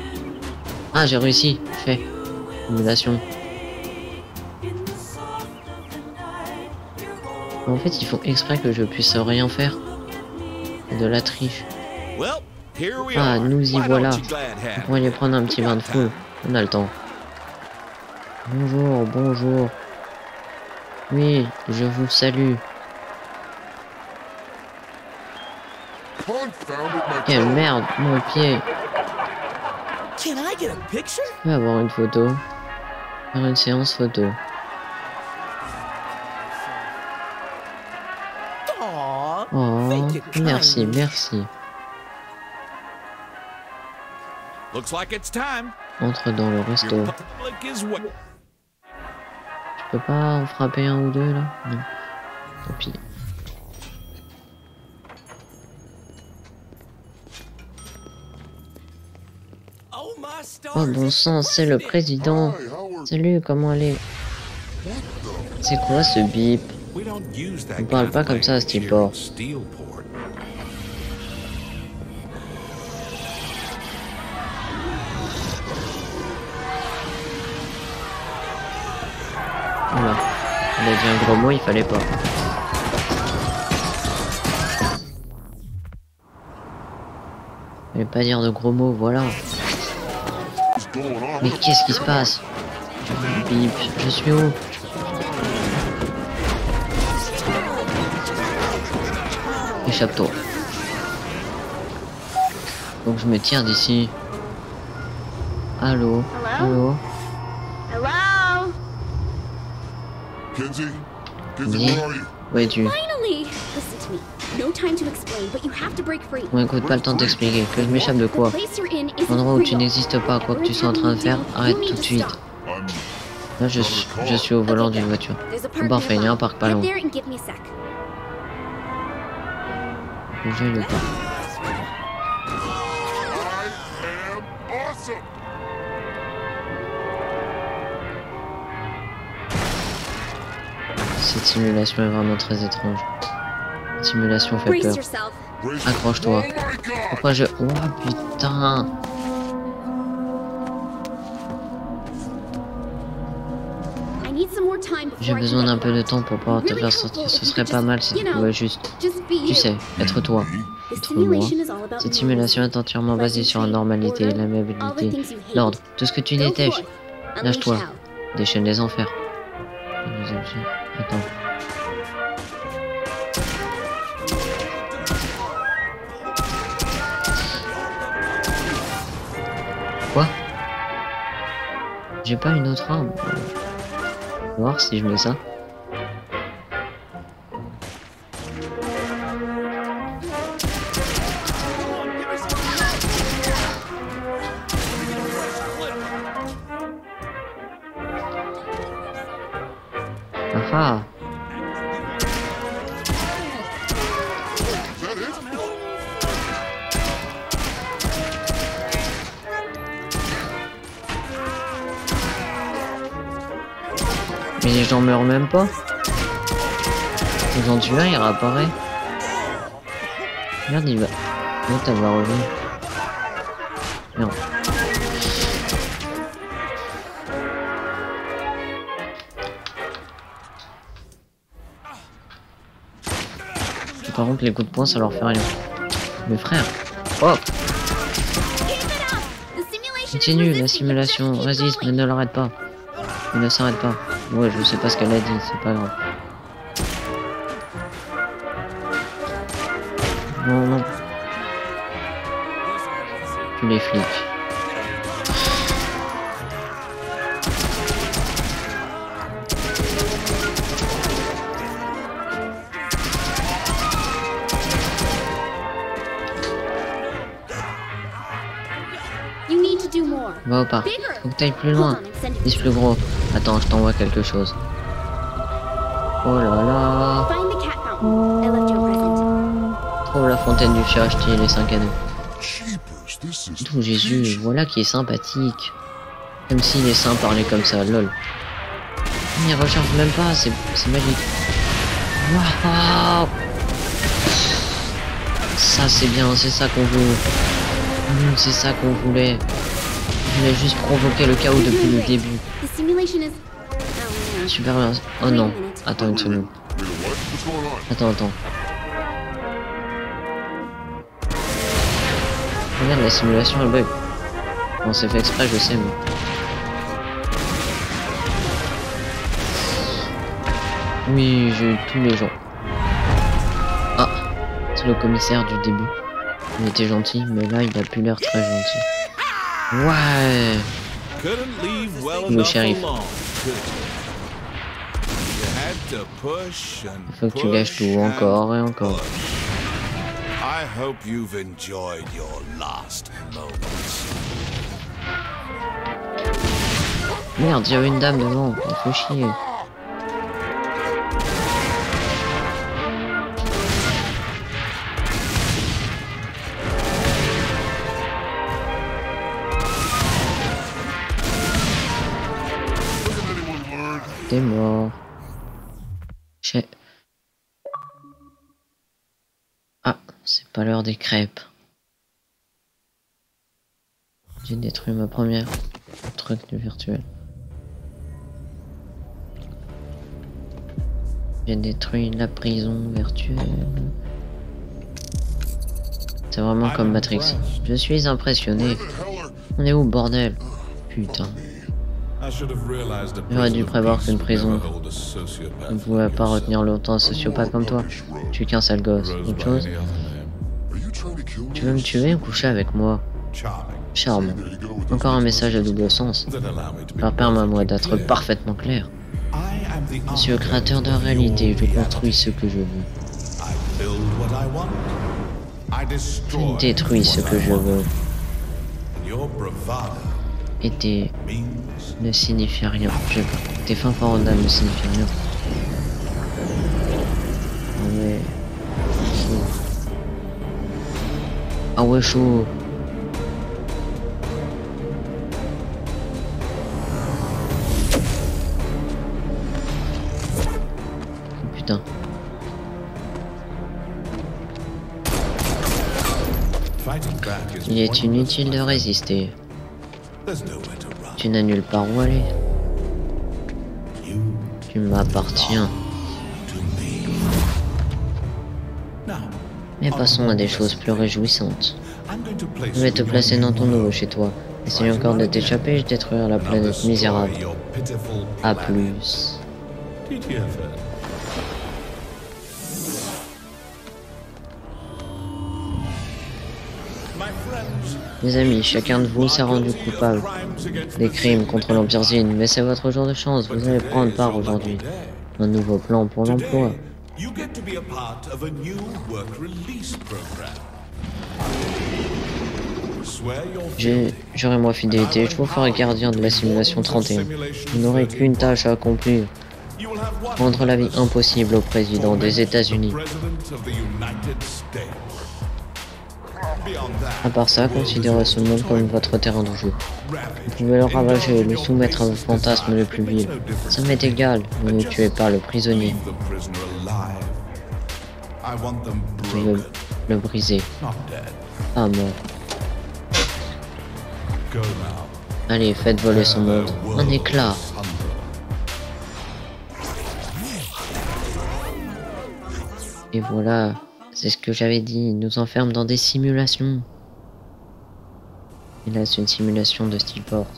Ah, j'ai réussi. Fait. Simulation. En fait, ils font exprès que je puisse rien faire. De la triche. Well, here we Ah, are. nous y Why voilà. don't you glad On have pourrait aller prendre un petit bain de foule. On a le temps. Bonjour, bonjour. Oui, je vous salue. Confound it, my Quelle toe. merde, mon pied. Can I get a picture? Je vais avoir une photo. Faire une séance photo. Aww. Oh, Thank you merci, kindly. merci. Looks like it's time. Entre dans le resto. Your public is what? Je peux pas en frapper un ou deux là? Non. Tant pis. Oh my stars. Oh bon sang, c'est le président. Hi, how are Salut, comment allez? C'est quoi ce bip? We don't use that On parle pas comme ça à Steelport. Steelport. Voilà. Il a dit un gros mot, il fallait pas. Il fallait pas dire de gros mots, voilà. what's going on? Mais qu'est-ce qui se passe? Bip, je suis où? Échappe-toi. Donc je me tire d'ici. Allô? Allô? Hello? Kenzie? Kenzie, Oui. where are you? Où es-tu? Finally! Listen to me. No time to explain, but you have to break free. Bon écoute, pas le temps de t'expliquer. Que je m'échappe de quoi? The place you're in isn't L'endroit où tu real. n'existes pas, quoi que tu sois en train de faire, arrête tout de suite. I'm Là je suis au volant d'une voiture. There's a park Parfait, il y a un nearby. parc pas Get loin. there and give me a sec. Faut que j'aille le parc. I am awesome. Cette simulation est vraiment très étrange. Cette simulation fait Brace peur. yourself. Brace- Accroche-toi. Oh my God. Pourquoi je... Oh putain. I need some more time before J'ai I can besoin get d'un peu de out. temps pour pouvoir te faire sortir. Ce serait pas mal si tu pouvais juste... Just be Tu you. sais, être toi. This Être moi. simulation is all about Cette simulation est entièrement basée sur la normalité, l'amabilité, l'ordre, tout ce que tu détestes. Lâche-toi. Déchaîne les enfers. Les objets. Attends. Quoi? J'ai pas une autre arme. On va voir si je mets ça. Ah ah. Is that it? Mais les gens meurent même pas. Ils ont tué un, il réapparaît. Merde, il va... L'autre, elle va revenir. Non. Par contre, les coups de poing, ça leur fait rien. Mais frère. Oh, continue, la simulation. Résiste, mais ne l'arrête pas. Il ne s'arrête pas. Ouais, je sais pas ce qu'elle a dit, c'est pas grave. Non, non. Tous les flics. You need to do more. Va au parc. Faut que t'ailles plus loin. Hold on, I'm sending Dis plus gros. Attends, je t'envoie quelque chose. Oh là là. Find the cat fountain. I left you a present. Trouve la fontaine du chat, je t'ai les 5 cadeaux. Jeepers, this is Tout Jésus, voilà qui est sympathique. Comme si les saints parlaient comme ça, lol. Il recharge même pas, c'est magique. Waouh. Ça c'est bien, c'est ça qu'on veut. C'est ça qu'on voulait. Je voulais juste provoquer le chaos depuis le début. The simulation is... Oh, no. Super bien. Oh non. Attends une seconde. what? What's going on? Attends. Regarde, la simulation elle bug. Bon, c'est fait exprès, je sais, mais... Oui, j'ai eu tous les gens. Ah, c'est le commissaire du début. Il était gentil, mais là, il a plus l'air très gentil. Ouais. Couldn't leave well Le enough shérif. alone, could you? You had to push and Il faut que tu gâches push tout, and encore et encore. I hope you've enjoyed your last moments. Merde, il y avait une dame devant, il faut chier. T'es mort. Ah, c'est pas l'heure des crêpes. J'ai détruit ma première truc de virtuel. J'ai détruit la prison virtuelle. C'est vraiment comme Matrix. Je suis impressionné. On est où, bordel? Putain. J'aurais dû prévoir qu'une prison ne pouvait pas retenir longtemps un sociopathe comme toi. Tu es qu'un sale gosse. Autre chose? Tu veux me tuer ou coucher avec moi? Charmant. Encore un message à double sens. Permets-moi d'être parfaitement clair. Je suis le créateur de la réalité, je construis ce que je veux. Je détruis ce que je veux. Et tes... ne signifie rien. Je sais pas. Tes fins d'âme ne signifient rien. Ouais. Chaud. Ah ouais, chaud. Putain. Il est inutile de résister. Tu n'as nulle part où aller. Tu m'appartiens. Mais passons à des choses plus réjouissantes. Je vais te placer dans ton nouveau chez toi. Essaye encore de t'échapper, je détruirai la planète misérable. A plus. Mes amis, chacun de vous s'est rendu coupable des crimes contre l'Empire Zine, mais c'est votre jour de chance, vous allez prendre part aujourd'hui. Un nouveau plan pour l'emploi. J'aurai moi fidélité, je vous ferai gardien de la simulation 31. Vous n'aurez qu'une tâche à accomplir. Rendre la vie impossible au président des États-Unis. À part ça, considérez ce monde comme votre terrain de jeu. Vous pouvez le ravager, le soumettre à vos fantasmes les plus vils. Ça m'est égal, ne tuez pas le prisonnier. Je veux le briser. Ah mort. Allez, faites voler son monde. Un éclat. Et voilà. C'est ce que j'avais dit, il nous enferme dans des simulations. Et là, c'est une simulation de Steelport.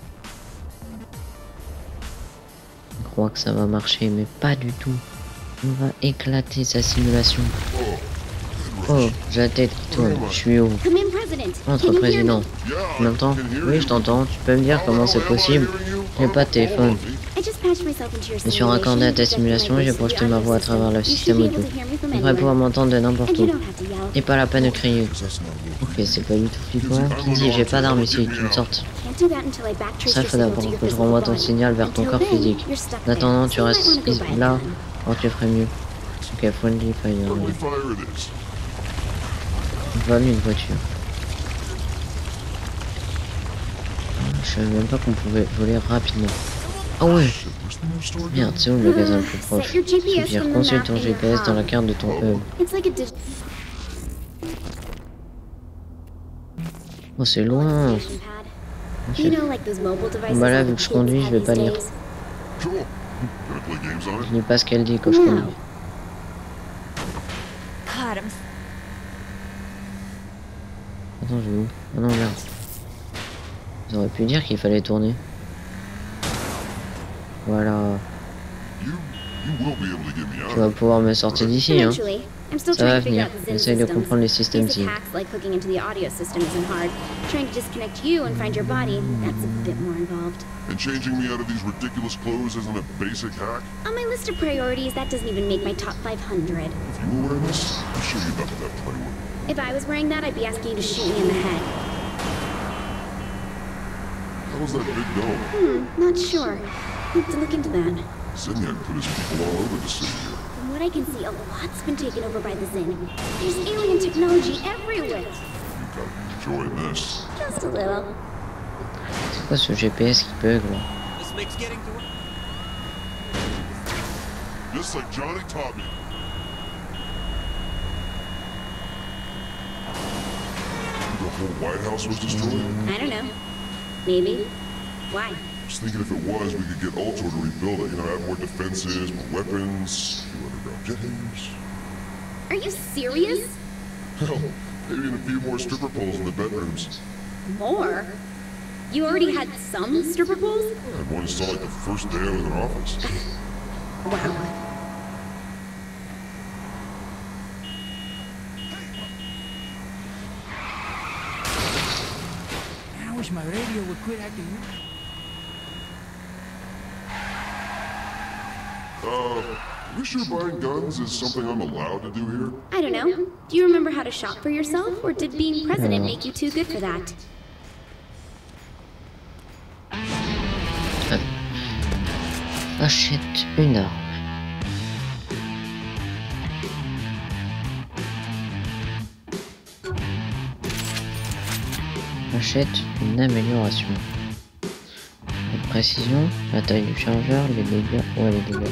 Je crois que ça va marcher, mais pas du tout. On va éclater sa simulation. Oh, j'ai la tête qui tourne. Je suis où? Entre président. Tu m'entends? Oui, je t'entends. Tu peux me dire comment c'est possible? J'ai pas de téléphone. Je suis raccordé à ta simulation et j'ai projeté ma voix à travers le système audio. Tu devrais pouvoir m'entendre de n'importe où. Et pas la peine de crier. Ok, c'est pas du tout flippant. Qui dit j'ai pas d'arme ici, tu me sortes. Ça, il faut d'abord que je renvoie ton signal vers ton corps physique. En attendant, tu restes là, alors tu ferais mieux. Ok, friendly fire. On vole une voiture. Je savais même pas qu'on pouvait voler rapidement. Ah ouais. Merde, c'est où le magasin le plus proche? Suffire, consulte ton GPS dans la carte de ton hub. Oh, c'est loin. Okay. Bon, bah là, vu que je conduis, je vais pas lire. Je lis pas ce qu'elle dit quand je conduis. Attends, je vais où? Oh non, merde. Ils auraient pu dire qu'il fallait tourner. Voilà. You will be able to get me out Tu vas of pouvoir me sortir d'ici, hein. Eventually. I'm still Ça va trying to figure venir. out the Zen Essaye de systems. comprendre les systèmes Basic Zen. hacks like hooking into the audio system isn't hard. Trying to disconnect you and find your body, that's a bit more involved. And changing me out of these ridiculous clothes isn't a basic hack? On my list of priorities, that doesn't even make my top 500. If you were wearing this, I'd show you enough of that plywood. If I was wearing that, I'd be asking you to shoot me in the head. How was that big dome? Not sure. Need to look into that. Zinyak put his people all over the city here. From what I can see, a lot's been taken over by the Zen. There's alien technology everywhere. You gotta be enjoying this. Just a little. C'est quoi ce GPS qui bug là? This makes getting to work. Just like Johnny taught me. The whole White House was destroyed? I don't know. Maybe. Why? I was thinking if it was, we could get Ultor to rebuild it. You know, add more defenses, more weapons, a few underground gettings. Are you serious? Hell, maybe even a few more stripper poles in the bedrooms. More? You already had some stripper poles? I had one installed like the first day I was in office. Wow. I wish my radio would quit acting weird. You sure buying guns is something I'm allowed to do here? I don't know. Do you remember how to shop for yourself, or did being president make you too good for that? Achète une arme. Achète une amélioration. La précision, la taille du chargeur, les dégâts. Ouais, les dégâts.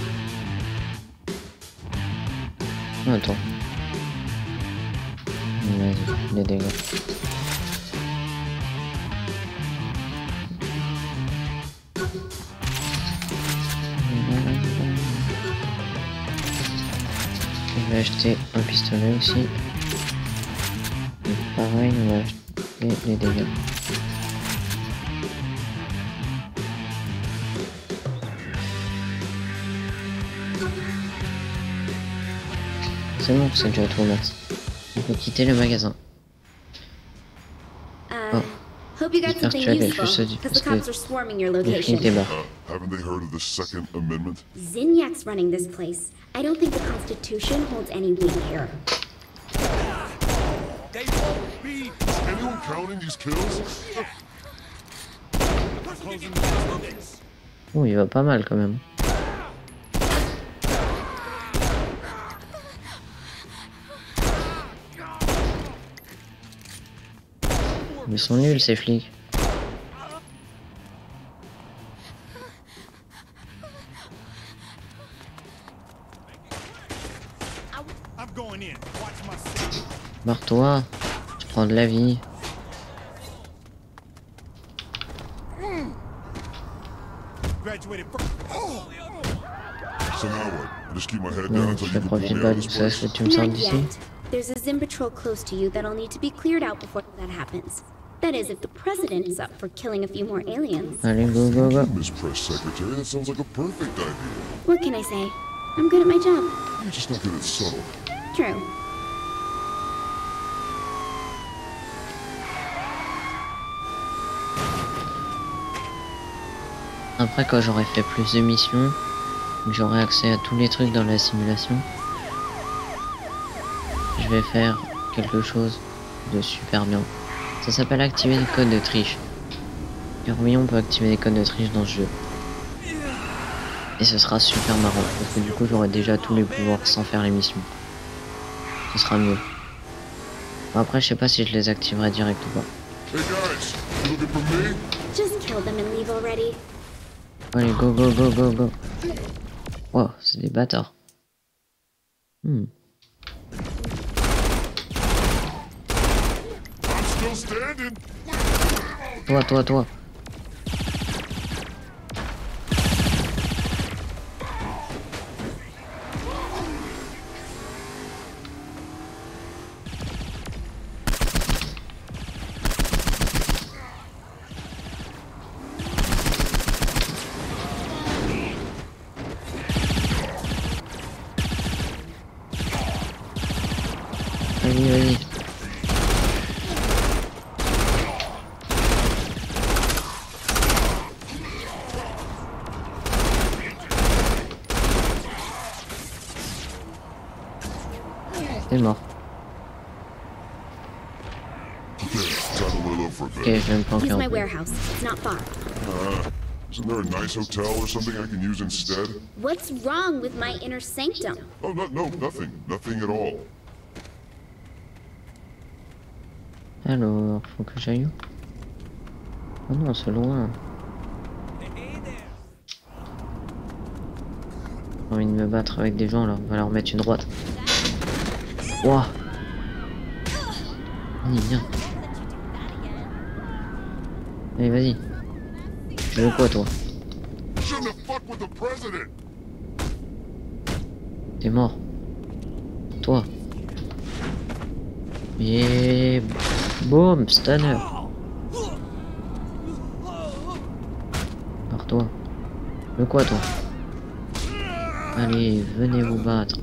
Attends. Vas-y, les dégâts. Je vais acheter un pistolet aussi. Et pareil, on va acheter les dégâts. C'est bon, c'est déjà tout, merci. On peut quitter le magasin. Hope you got J'espère que something tu as quelque useful, chose à dire, because the parce cops que are swarming your les flics location. débarquent. Haven't they heard of the Second Amendment? Zinyak's running this place. I don't think the Constitution holds any weight here. They won't be Is anyone counting these kills? closing the buildings. Oh, il va pas mal quand même. Ils sont nuls ces flics. I'm going in. Watch my six. Barre-toi, je prends de la vie. Graduated first. So now what? I just keep my head down Non, until je you can pull profite me pas out of de this ça, est-ce place? que tu me sors Not d'ici? yet. There's a Zim patrol close to you that'll need to be cleared out before that happens. That is, if the president is up for killing a few more aliens. Allez, go, go, go. Miss Press Secretary, that sounds like a perfect idea. What can I say? I'm good at my job. You're just not good at subtle. True. Après, quand j'aurai fait plus de missions, j'aurai accès à tous les trucs dans la simulation. Je vais faire quelque chose de super bien. Ça s'appelle activer les codes de triche. Car oui, on peut activer les codes de triche dans ce jeu. Et ce sera super marrant, parce que du coup j'aurai déjà tous les pouvoirs sans faire les missions. Ce sera mieux. Bon, après, je sais pas si je les activerai direct ou pas. Hey guys, you looking for me? Just kill them and leave already. Allez, go, go, go, go, go. Oh, c'est des bâtards. I'm still standing. Toi. Vas-y, vas-y. T'es mort. Time to load up for a Ok, bit. je vais me planquer Use un my peu. warehouse. It's not far. Isn't there a nice hotel or something I can use instead? What's wrong with my inner sanctum? Oh, no, nothing. Nothing at all. Alors, faut que j'aille où? Oh non, c'est loin. J'ai envie de me battre avec des gens là, on va leur mettre une droite. Ouah. Allez, viens. Allez, vas-y. Tu veux quoi, toi? Shouldn't have fucked with the president. T'es mort. Toi. Et... Boum, stunner. Par toi. Tu veux quoi, toi? Allez, venez vous battre.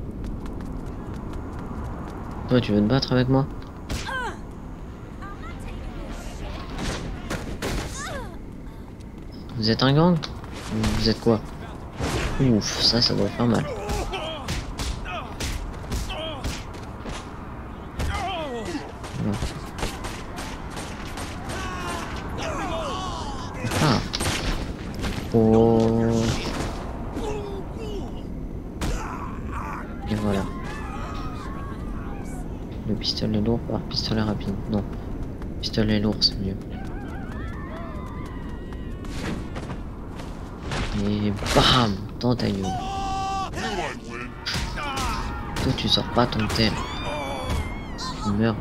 Toi, tu veux te battre avec moi? Vous êtes un gang? Vous êtes quoi? Ouf, ça doit faire mal. Voilà. Ah. Oh. Et voilà. Le pistolet lourd par pistolet rapide. Non. Pistolet lourd, c'est mieux. Et bam! Dans ta gueule. Toi, tu sors pas ton tel. Tu meurs.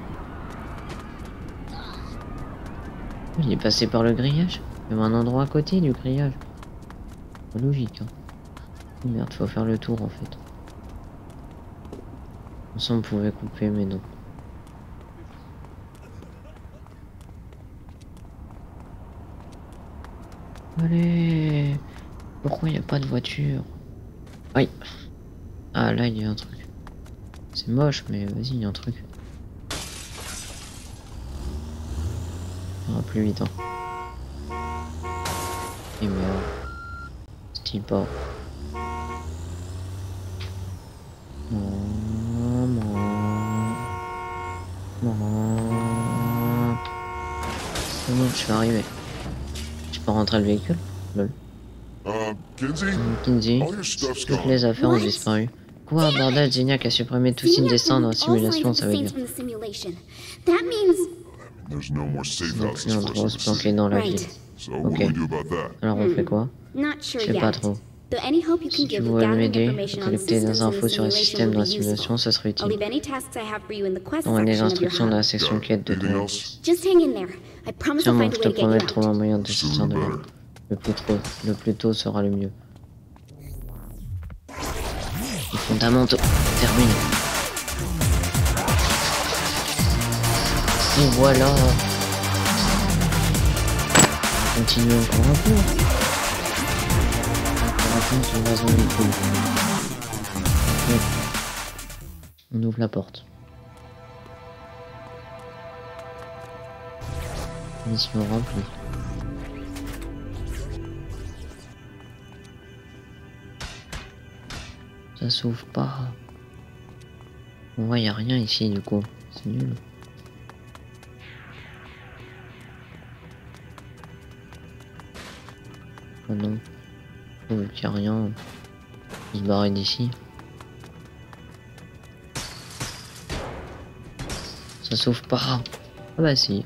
Il est passé par le grillage. Il y avait un endroit à côté du grillage. Pas logique, hein. Oh merde, faut faire le tour en fait. Ça on pouvait couper, mais non. Allez! Pourquoi il n'y a pas de voiture? Aïe! Ah là il y a un truc. C'est moche, mais vas-y, il y a un truc. Ça ira plus vite, hein. Et merde. Style pas. C'est bon, je vais arriver. Je peux rentrer le véhicule? Lol. Kinsey? Kinsey, All your stuff's toutes gone. les affaires ont disparu. Quoi, bordel, Zeniac a supprimé tout signe destin dans la simulation, ça veut dire. That means There's no more safe Donc houses plus on for us doit in se the planquer city. dans la Right. ville. So what Ok. do we do about that? Alors on fait quoi? not sure Je sais pas yet. trop. Though any hope you Si can tu give voulais gathering m'aider, information on collecter systems des in infos the sur les simulation systèmes would dans la be useful. simulation, ça serait I'll utile. leave any tasks I have for you in the quest On a des section of your instructions dans la hub. section Got quête de anything ton. else? Just hang in there. I promise Tiens, I'll bon, find je a te way to promets de get you trouver un out. moyen de Sooner sortir de là. better. Le plus tôt sera le mieux. Les fondamentaux, terminé. Et voilà. On continue encore un peu. On raconte sur la zone des poules. Ok. On ouvre la porte. Mission remplie. Ça s'ouvre pas. On voit, y a rien ici du coup. C'est nul. Oh non. Vu qu'il n'y a rien. Il se barrait d'ici. Ça s'ouvre pas. Ah bah si.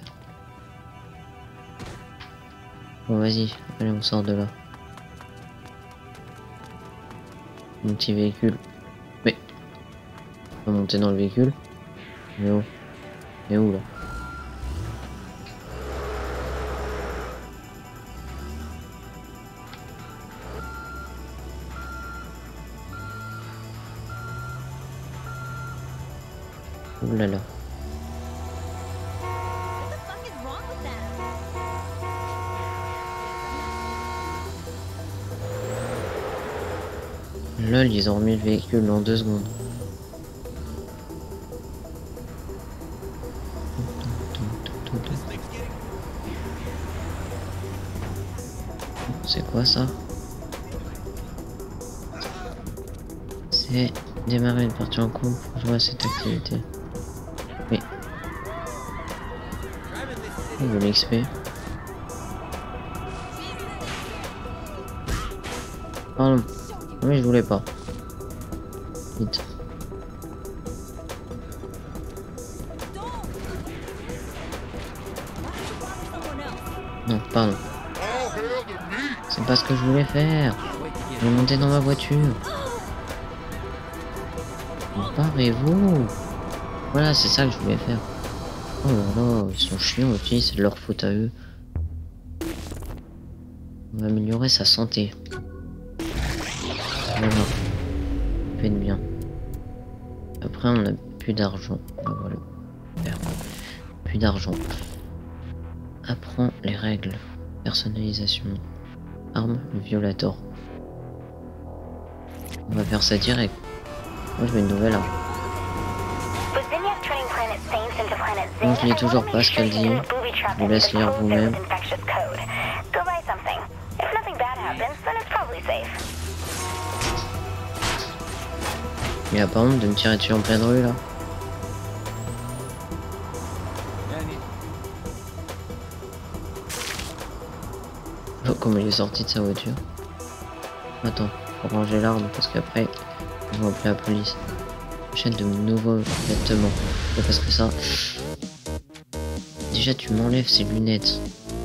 Bon vas-y, allez on sort de là. Mon petit véhicule. Mais on va monter dans le véhicule. Mais où? Mais où là? Ouh là là. Lol, ils ont remis le véhicule en 2 secondes. quoi ça? C'est démarrer une partie en couple pour jouer à cette activité. Oui. Il veut l'XP. Pardon. Oui, je voulais pas. Vite. Non, pardon. C'est pas ce que je voulais faire. Je vais monter dans ma voiture. Barrez-vous. Voilà, c'est ça que je voulais faire. Oh là là, ils sont chiants aussi, c'est de leur faute à eux. On va améliorer sa santé. Voilà. Faites bien. Après, on a plus d'argent. Voilà. Plus d'argent. Apprends les règles. Personnalisation. Arme, le violator. On va faire ça direct. Moi, je veux une nouvelle arme. Non, je lis toujours pas ce qu'elle dit. Je vous laisse lire vous-même. Il a pas honte de me tirer dessus en pleine rue là. Oh, comment il est sorti de sa voiture. Attends, faut ranger l'arme parce qu'après ils vont appeler la police. Achète de nouveaux vêtements. Parce que ça. Déjà tu m'enlèves ces lunettes.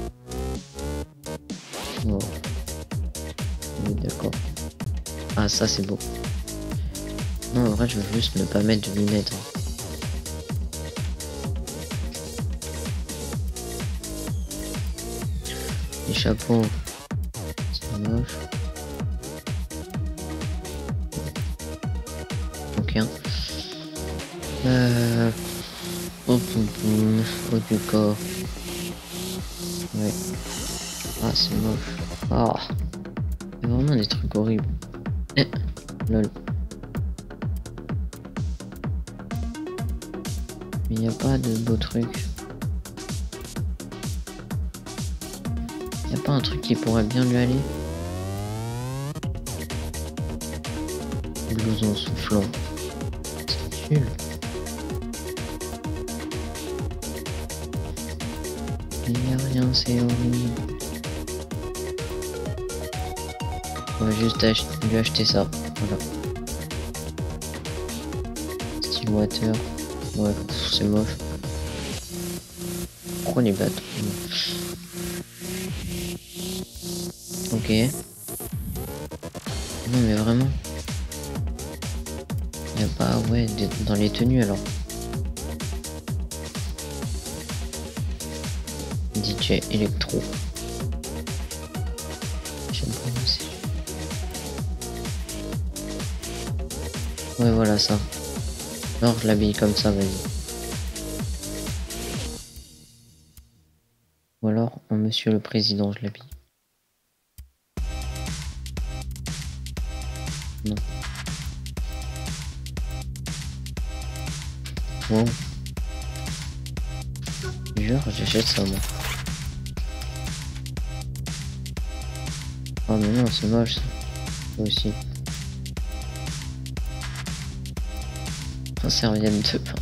Oh. Oui, d'accord. Ah ça c'est beau. Non, en vrai, je veux juste ne pas mettre de lunettes. Hein. Les chapeaux, c'est moche. Ok. Au pompon, haut du corps. Ouais. Ah, c'est moche. Ah. C'est vraiment des trucs horribles. Lol. Mais il n'y a pas de beau truc. Il n'y a pas un truc qui pourrait bien lui aller. Blouson soufflant. C'est nul. Il n'y a rien, c'est horrible. On va juste lui acheter ça. Voilà. Steel water. Ouais, c'est moche. Pourquoi les bateaux? Ok. Non mais vraiment. Il n'y a pas, ouais, dans les tenues alors. DJ Electro. J'aime pas aussi. Ouais voilà ça. Alors je l'habille comme ça, vas-y. Ou alors en monsieur le président je l'habille. Non. Bon. Jure, j'achète ça moi. Oh mais non, c'est moche ça. Ça aussi. Un serviette de pain.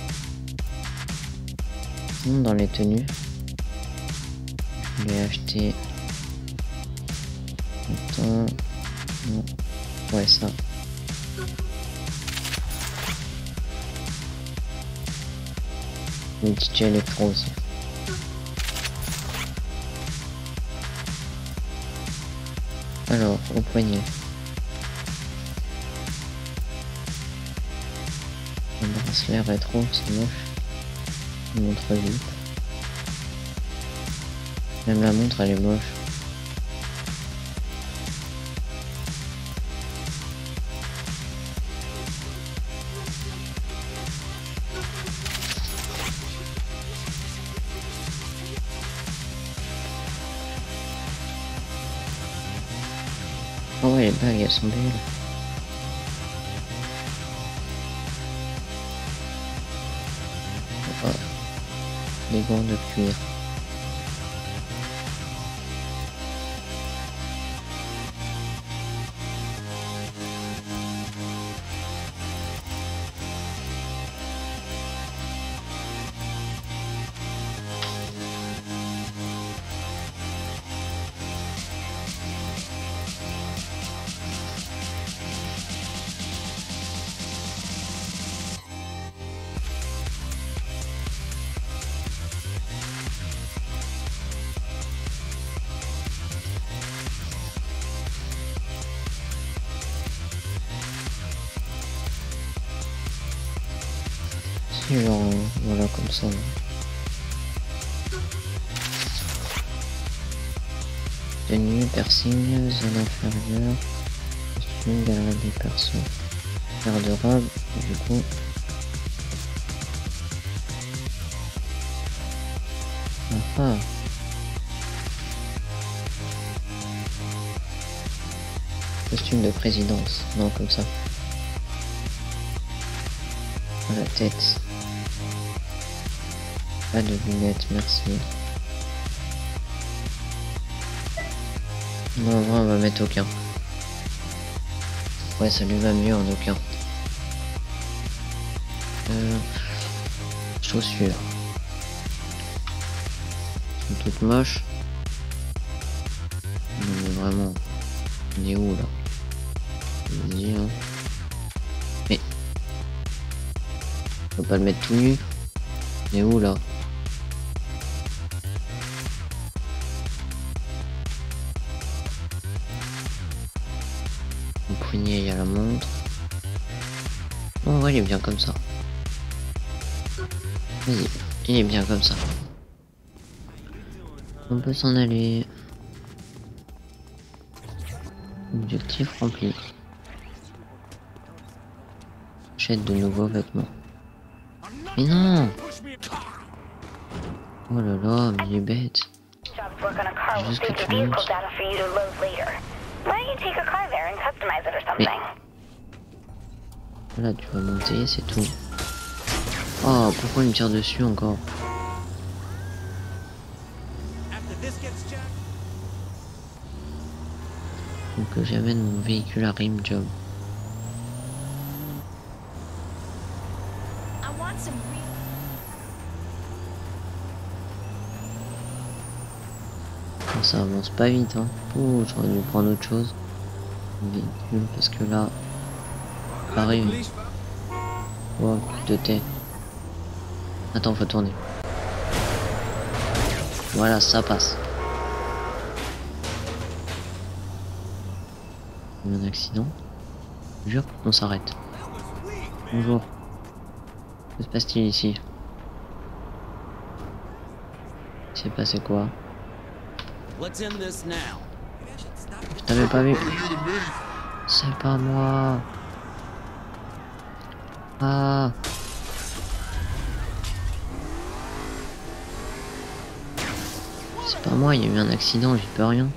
Dans les tenues. Je l'ai acheté. Attends. Non. Ouais, ça. Le DJ Electro aussi. Alors, au poignet. Un bracelet rétro, c'est moche. Une montre vite. Même la montre, elle est moche. Oh ouais, les bagues, elles sont belles. Oh, les gants de cuir. Et genre, voilà, comme ça. Tenue, piercing, zone inférieure, costume, galerie des persos, garde-robe, du coup. Ah. Costume de présidence, non comme ça. À la tête. Pas de lunettes, merci. Non, en vrai, on va mettre aucun. Ouais, ça lui va mieux en aucun. Chaussures. Elles sont toutes moches. Non, mais vraiment. On est où là? Vas-y, hein. Mais. On peut pas le mettre tout nu. On est où là? Au poignet, il y a la montre. Oh ouais, il est bien comme ça. Vas-y, il est bien comme ça. On peut s'en aller. Objectif rempli. Achète de nouveaux vêtements. Mais non! Oh là là, mais il est bête. Juste que tu montes. Mais... Voilà, tu vas monter, c'est tout. Oh, pourquoi il me tire dessus encore? Faut que j'amène mon véhicule à Rim Job. Ça avance pas vite, hein. Ouh, j'aurais dû prendre autre chose. Un véhicule, parce que là... Pareil. Oh, de tête. Attends, faut tourner. Voilà, ça passe. Il y a eu un accident. Je jure qu'on s'arrête. Bonjour. Que se passe-t-il ici? Il s'est passé quoi? Je t'avais pas vu. C'est pas moi. Ah. C'est pas moi, il y a eu un accident, j'y peux rien.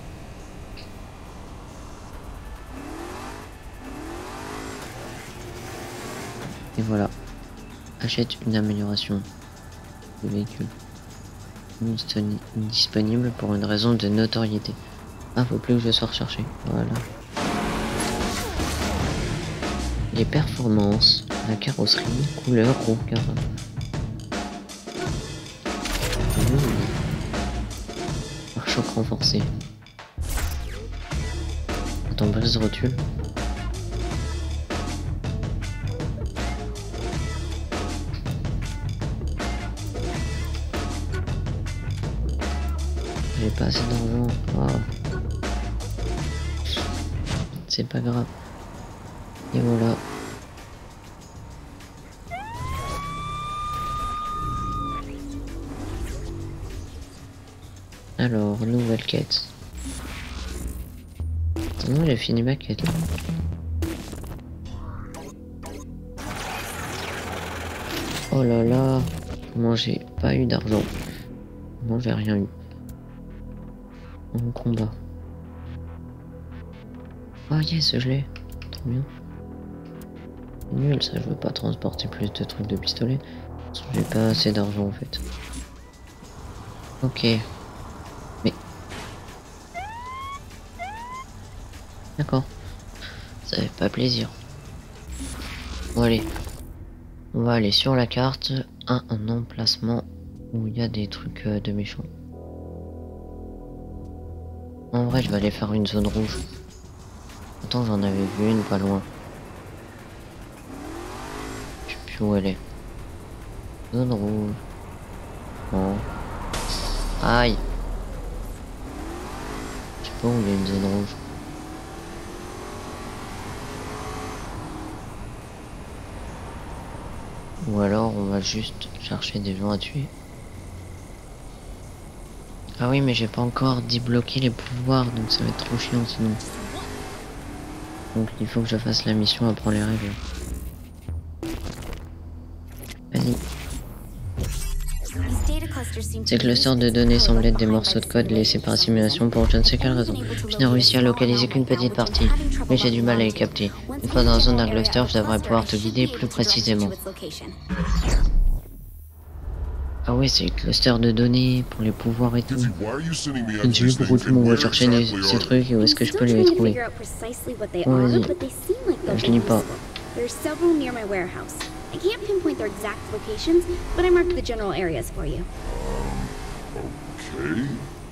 Et voilà. Achète une amélioration de véhicule. Disponible pour une raison de notoriété. Ah, faut plus que je sois recherché. Voilà. Les performances, la carrosserie, couleur, roue, carré. Pare-choc renforcé. Attends, brise rotule. J'ai pas assez d'argent. Oh. C'est pas grave. Et voilà. Alors, nouvelle quête. Non, j'ai fini ma quête. Oh là là. Comment j'ai pas eu d'argent? Comment j'ai rien eu? En combat. Oh yes, je l'ai. Trop bien. Nul, ça, je veux pas transporter plus de trucs de pistolet. Parce que j'ai pas assez d'argent en fait. Ok. Mais... D'accord. Ça fait pas plaisir. Bon allez. On va aller sur la carte. Un emplacement où il y a des trucs de méchants. En vrai, je vais aller faire une zone rouge. Attends, j'en avais vu une pas loin. Je sais plus où elle est. Zone rouge. Non. Aïe. Je sais pas où il y a une zone rouge. Ou alors on va juste chercher des gens à tuer. Ah oui, mais j'ai pas encore débloqué les pouvoirs, donc ça va être trop chiant sinon. Donc il faut que je fasse la mission, apprends les règles. Vas-y. Ces clusters de données semblent être des morceaux de code laissés par la simulation pour je ne sais quelle raison. Je n'ai réussi à localiser qu'une petite partie, mais j'ai du mal à les capter. Une fois dans la zone d'un cluster, je devrais pouvoir te guider plus précisément. Ah oui, c'est le cluster de données pour les pouvoirs et tout. Why are you sending me Je after ne sais these plus pourquoi things tout le monde and va where chercher exactly ces are trucs et où est-ce que je peux les trouver. Bon, vas-y. Je lis pas. There's several near my warehouse. I can't pinpoint their exact locations, but I marked the general areas for you. Okay.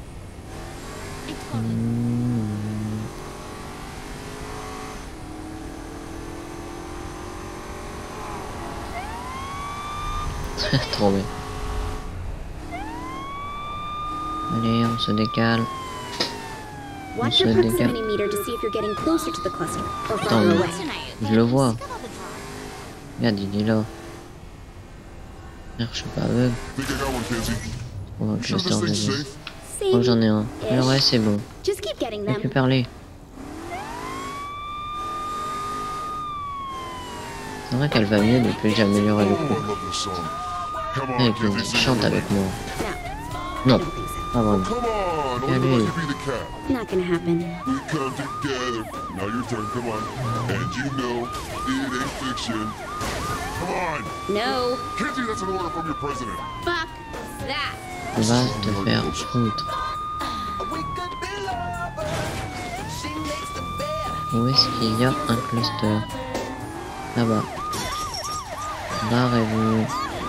Trop bien. Allez, on se décale. Watch your proximity meter to see if you're getting closer to the cluster or Attends, farther mais away. je le vois. Regarde, il est là. Merde, je suis pas aveugle. Think I got one, Kenzie. On va You sure cluster this de thing's données. safe? Oh, j'en ai un. Safe-ish. Le reste, c'est bon. Just keep getting them. Récupère-les. C'est vrai qu'elle va mieux depuis que j'ai amélioré le Oh, coup. I love this song. Come on, Avec Kenzie, une sing chante it with avec me. moi. No, Non, I don't think so. pas vraiment. Come on, only Allez. let you be the cat. Not gonna happen. We come together. Now your turn, come on. And you know it ain't fiction. Come on. No. Kenzie, that's an order from your president. Fuck that. Va te faire foutre. Où est-ce qu'il y a un cluster? Là-bas. Barrez-vous.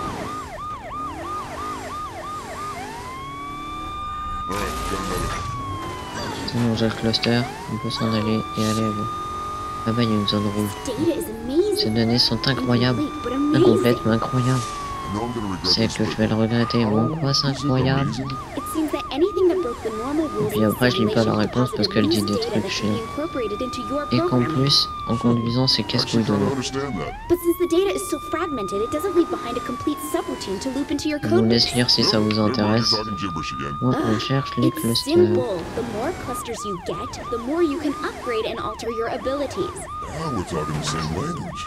Alright, got another. C'est bon, j'ai le cluster. On peut s'en aller et aller là-bas. Là-bas, il y a une zone rouge. Data is amazing. Ces données sont incroyables. Incomplete, but amazing. Incomplètes, mais incroyables. I know I'm gonna regret C'est this, que but je vais le regretter. Bon, quoi, c'est this is incroyable. amazing. It seems that anything that broke the normal rules puis après, je lis pas la of réponse parce qu'elle dit des positive trucs data that can chiants. be incorporated into your Et qu'en program. plus, en conduisant, c'est casse-couille Actually, de trying to l'eau. understand that. But since the data is so fragmented, it doesn't leave behind a complete subroutine to loop into your Je vous code laisse base. lire si ça vous Never mind, you're intéresse. talking gibberish again. Moi, on cherche les It's clusters. simple. The more clusters you get, the more you can upgrade and alter your abilities. Now we're talking the same language.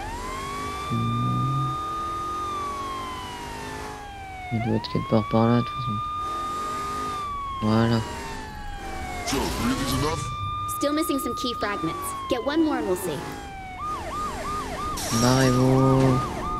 Il doit être quelque part par là, de toute façon. Voilà. So, 3 of these enough? Still missing some key fragments. Get one more and we'll see. Barrez-vous.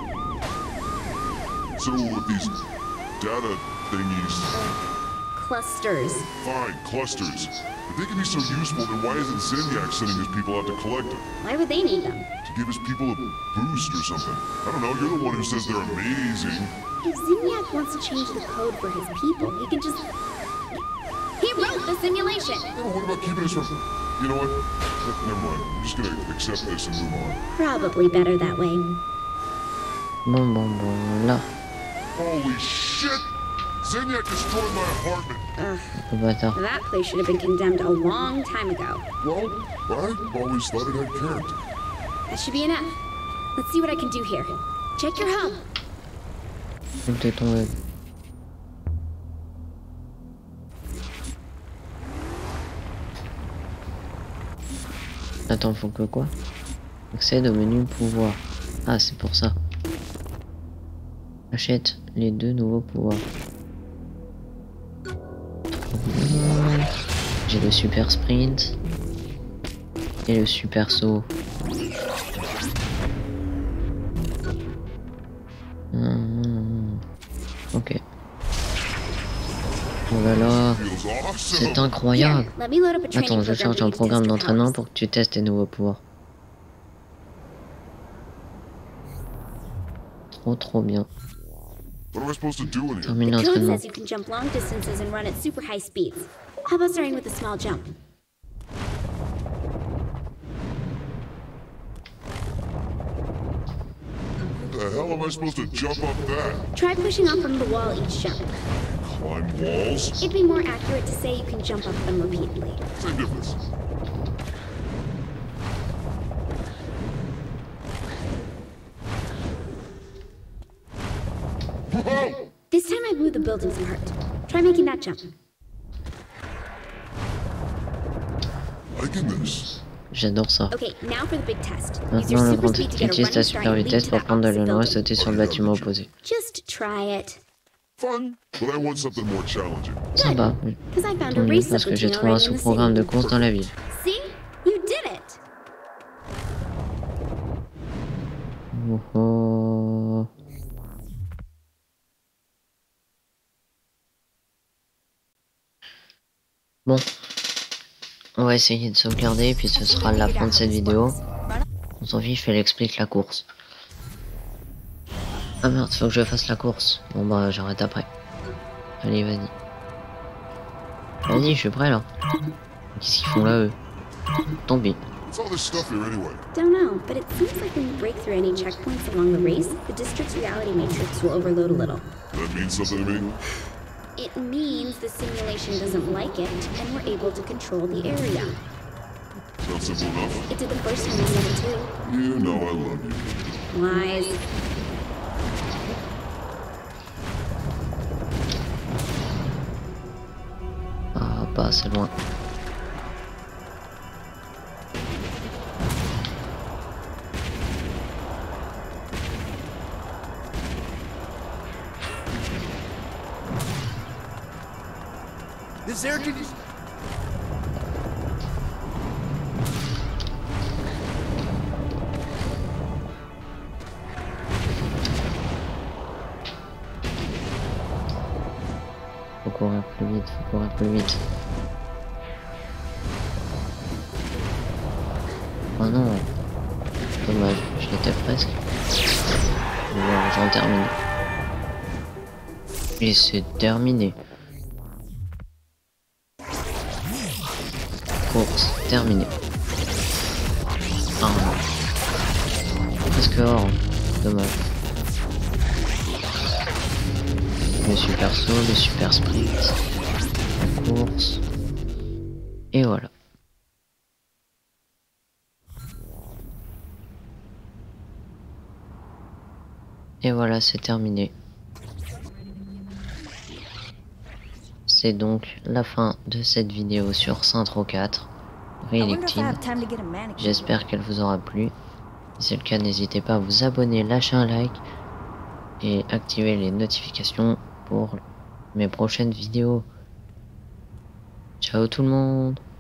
So, with these data thingies, Clusters. fine, clusters. If they can be so useful, then why isn't Zinyak sending his people out to collect them? Why would they need them? To give his people a boost or something? I don't know, you're the one who says they're amazing. If Zinyak wants to change the code for his people, he can just... He wrote the simulation! Oh, what about keeping us from... You know what? Never mind. I'm just gonna accept this and move on. Probably better that way. Bon, là. Holy shit! Zinyak destroyed my apartment! Le bâtard. That place should have been condemned a long time ago. Well, I've always thought it had character. That should be enough. Let's see what I can do here. Check your hub. Tout est tombé. Attends, faut que quoi? Accède au menu pouvoir. Ah, c'est pour ça. Achète les 2 nouveaux pouvoirs. J'ai le super sprint et le super saut. Ok. Oh là là, Feels awesome! c'est incroyable. Let me load up a training Attends, je program charge for un you to programme test your d'entraînement powers. pour que tu testes tes nouveaux pouvoirs. Trop bien. What am I supposed to do in here? Termine The code l'entraînement. says you can jump long distances and run at super high speeds. How about starting with a small jump? The hell am I supposed to jump up that? Try pushing off from the wall each jump. Climb walls? It'd be more accurate to say you can jump up them repeatedly. Same difference. Whoa! This time I blew the buildings apart. Try making that jump. I can this. J'adore ça. Okay, now for the big test. Use your Maintenant, le super grand speed to get a utilise ta running super start and leap vitesse to pour that prendre de opposite l'élan et building. sauter sur le bâtiment opposé. Just try it. Fun, but I want something more challenging. Sympa, oui. Because I found Tant a mieux, race parce que j'ai subroutine trouvé un already in the sous-programme de city. course dans la ville. See? You did it! Oh oh. Bon, on va essayer de sauvegarder, puis ce sera la fin de cette vidéo. On s'en fiche, elle explique la course. Ah merde, faut que je fasse la course. Bon bah j'arrête après. Allez, vas-y. Vas-y, je suis prêt là. Qu'est-ce qu'ils font là eux? Tant pis. What's all this stuff here anyway? Don't know, but it seems like when you break through any checkpoints along the race, the district's reality matrix will overload a little. That means something to me? It means the simulation doesn't like it, and we're able to control the area. Sounds simple enough. It did the first time we did it too. You know I love you. Lies. Ah, pas assez loin. This air conditioning. Faut courir plus vite, faut courir plus vite. Oh non. Dommage, j'y étais presque. Bon, j'en termine. Et c'est terminé. Course terminée. Ah non. Presque hors. Dommage. Le super saut, le super sprint. La course. Et voilà. Et voilà, c'est terminé. C'est donc la fin de cette vidéo sur Saints-Row 4 Re-Elected. J'espère qu'elle vous aura plu. Si c'est le cas, n'hésitez pas à vous abonner, lâcher un like et activer les notifications pour mes prochaines vidéos. Ciao tout le monde!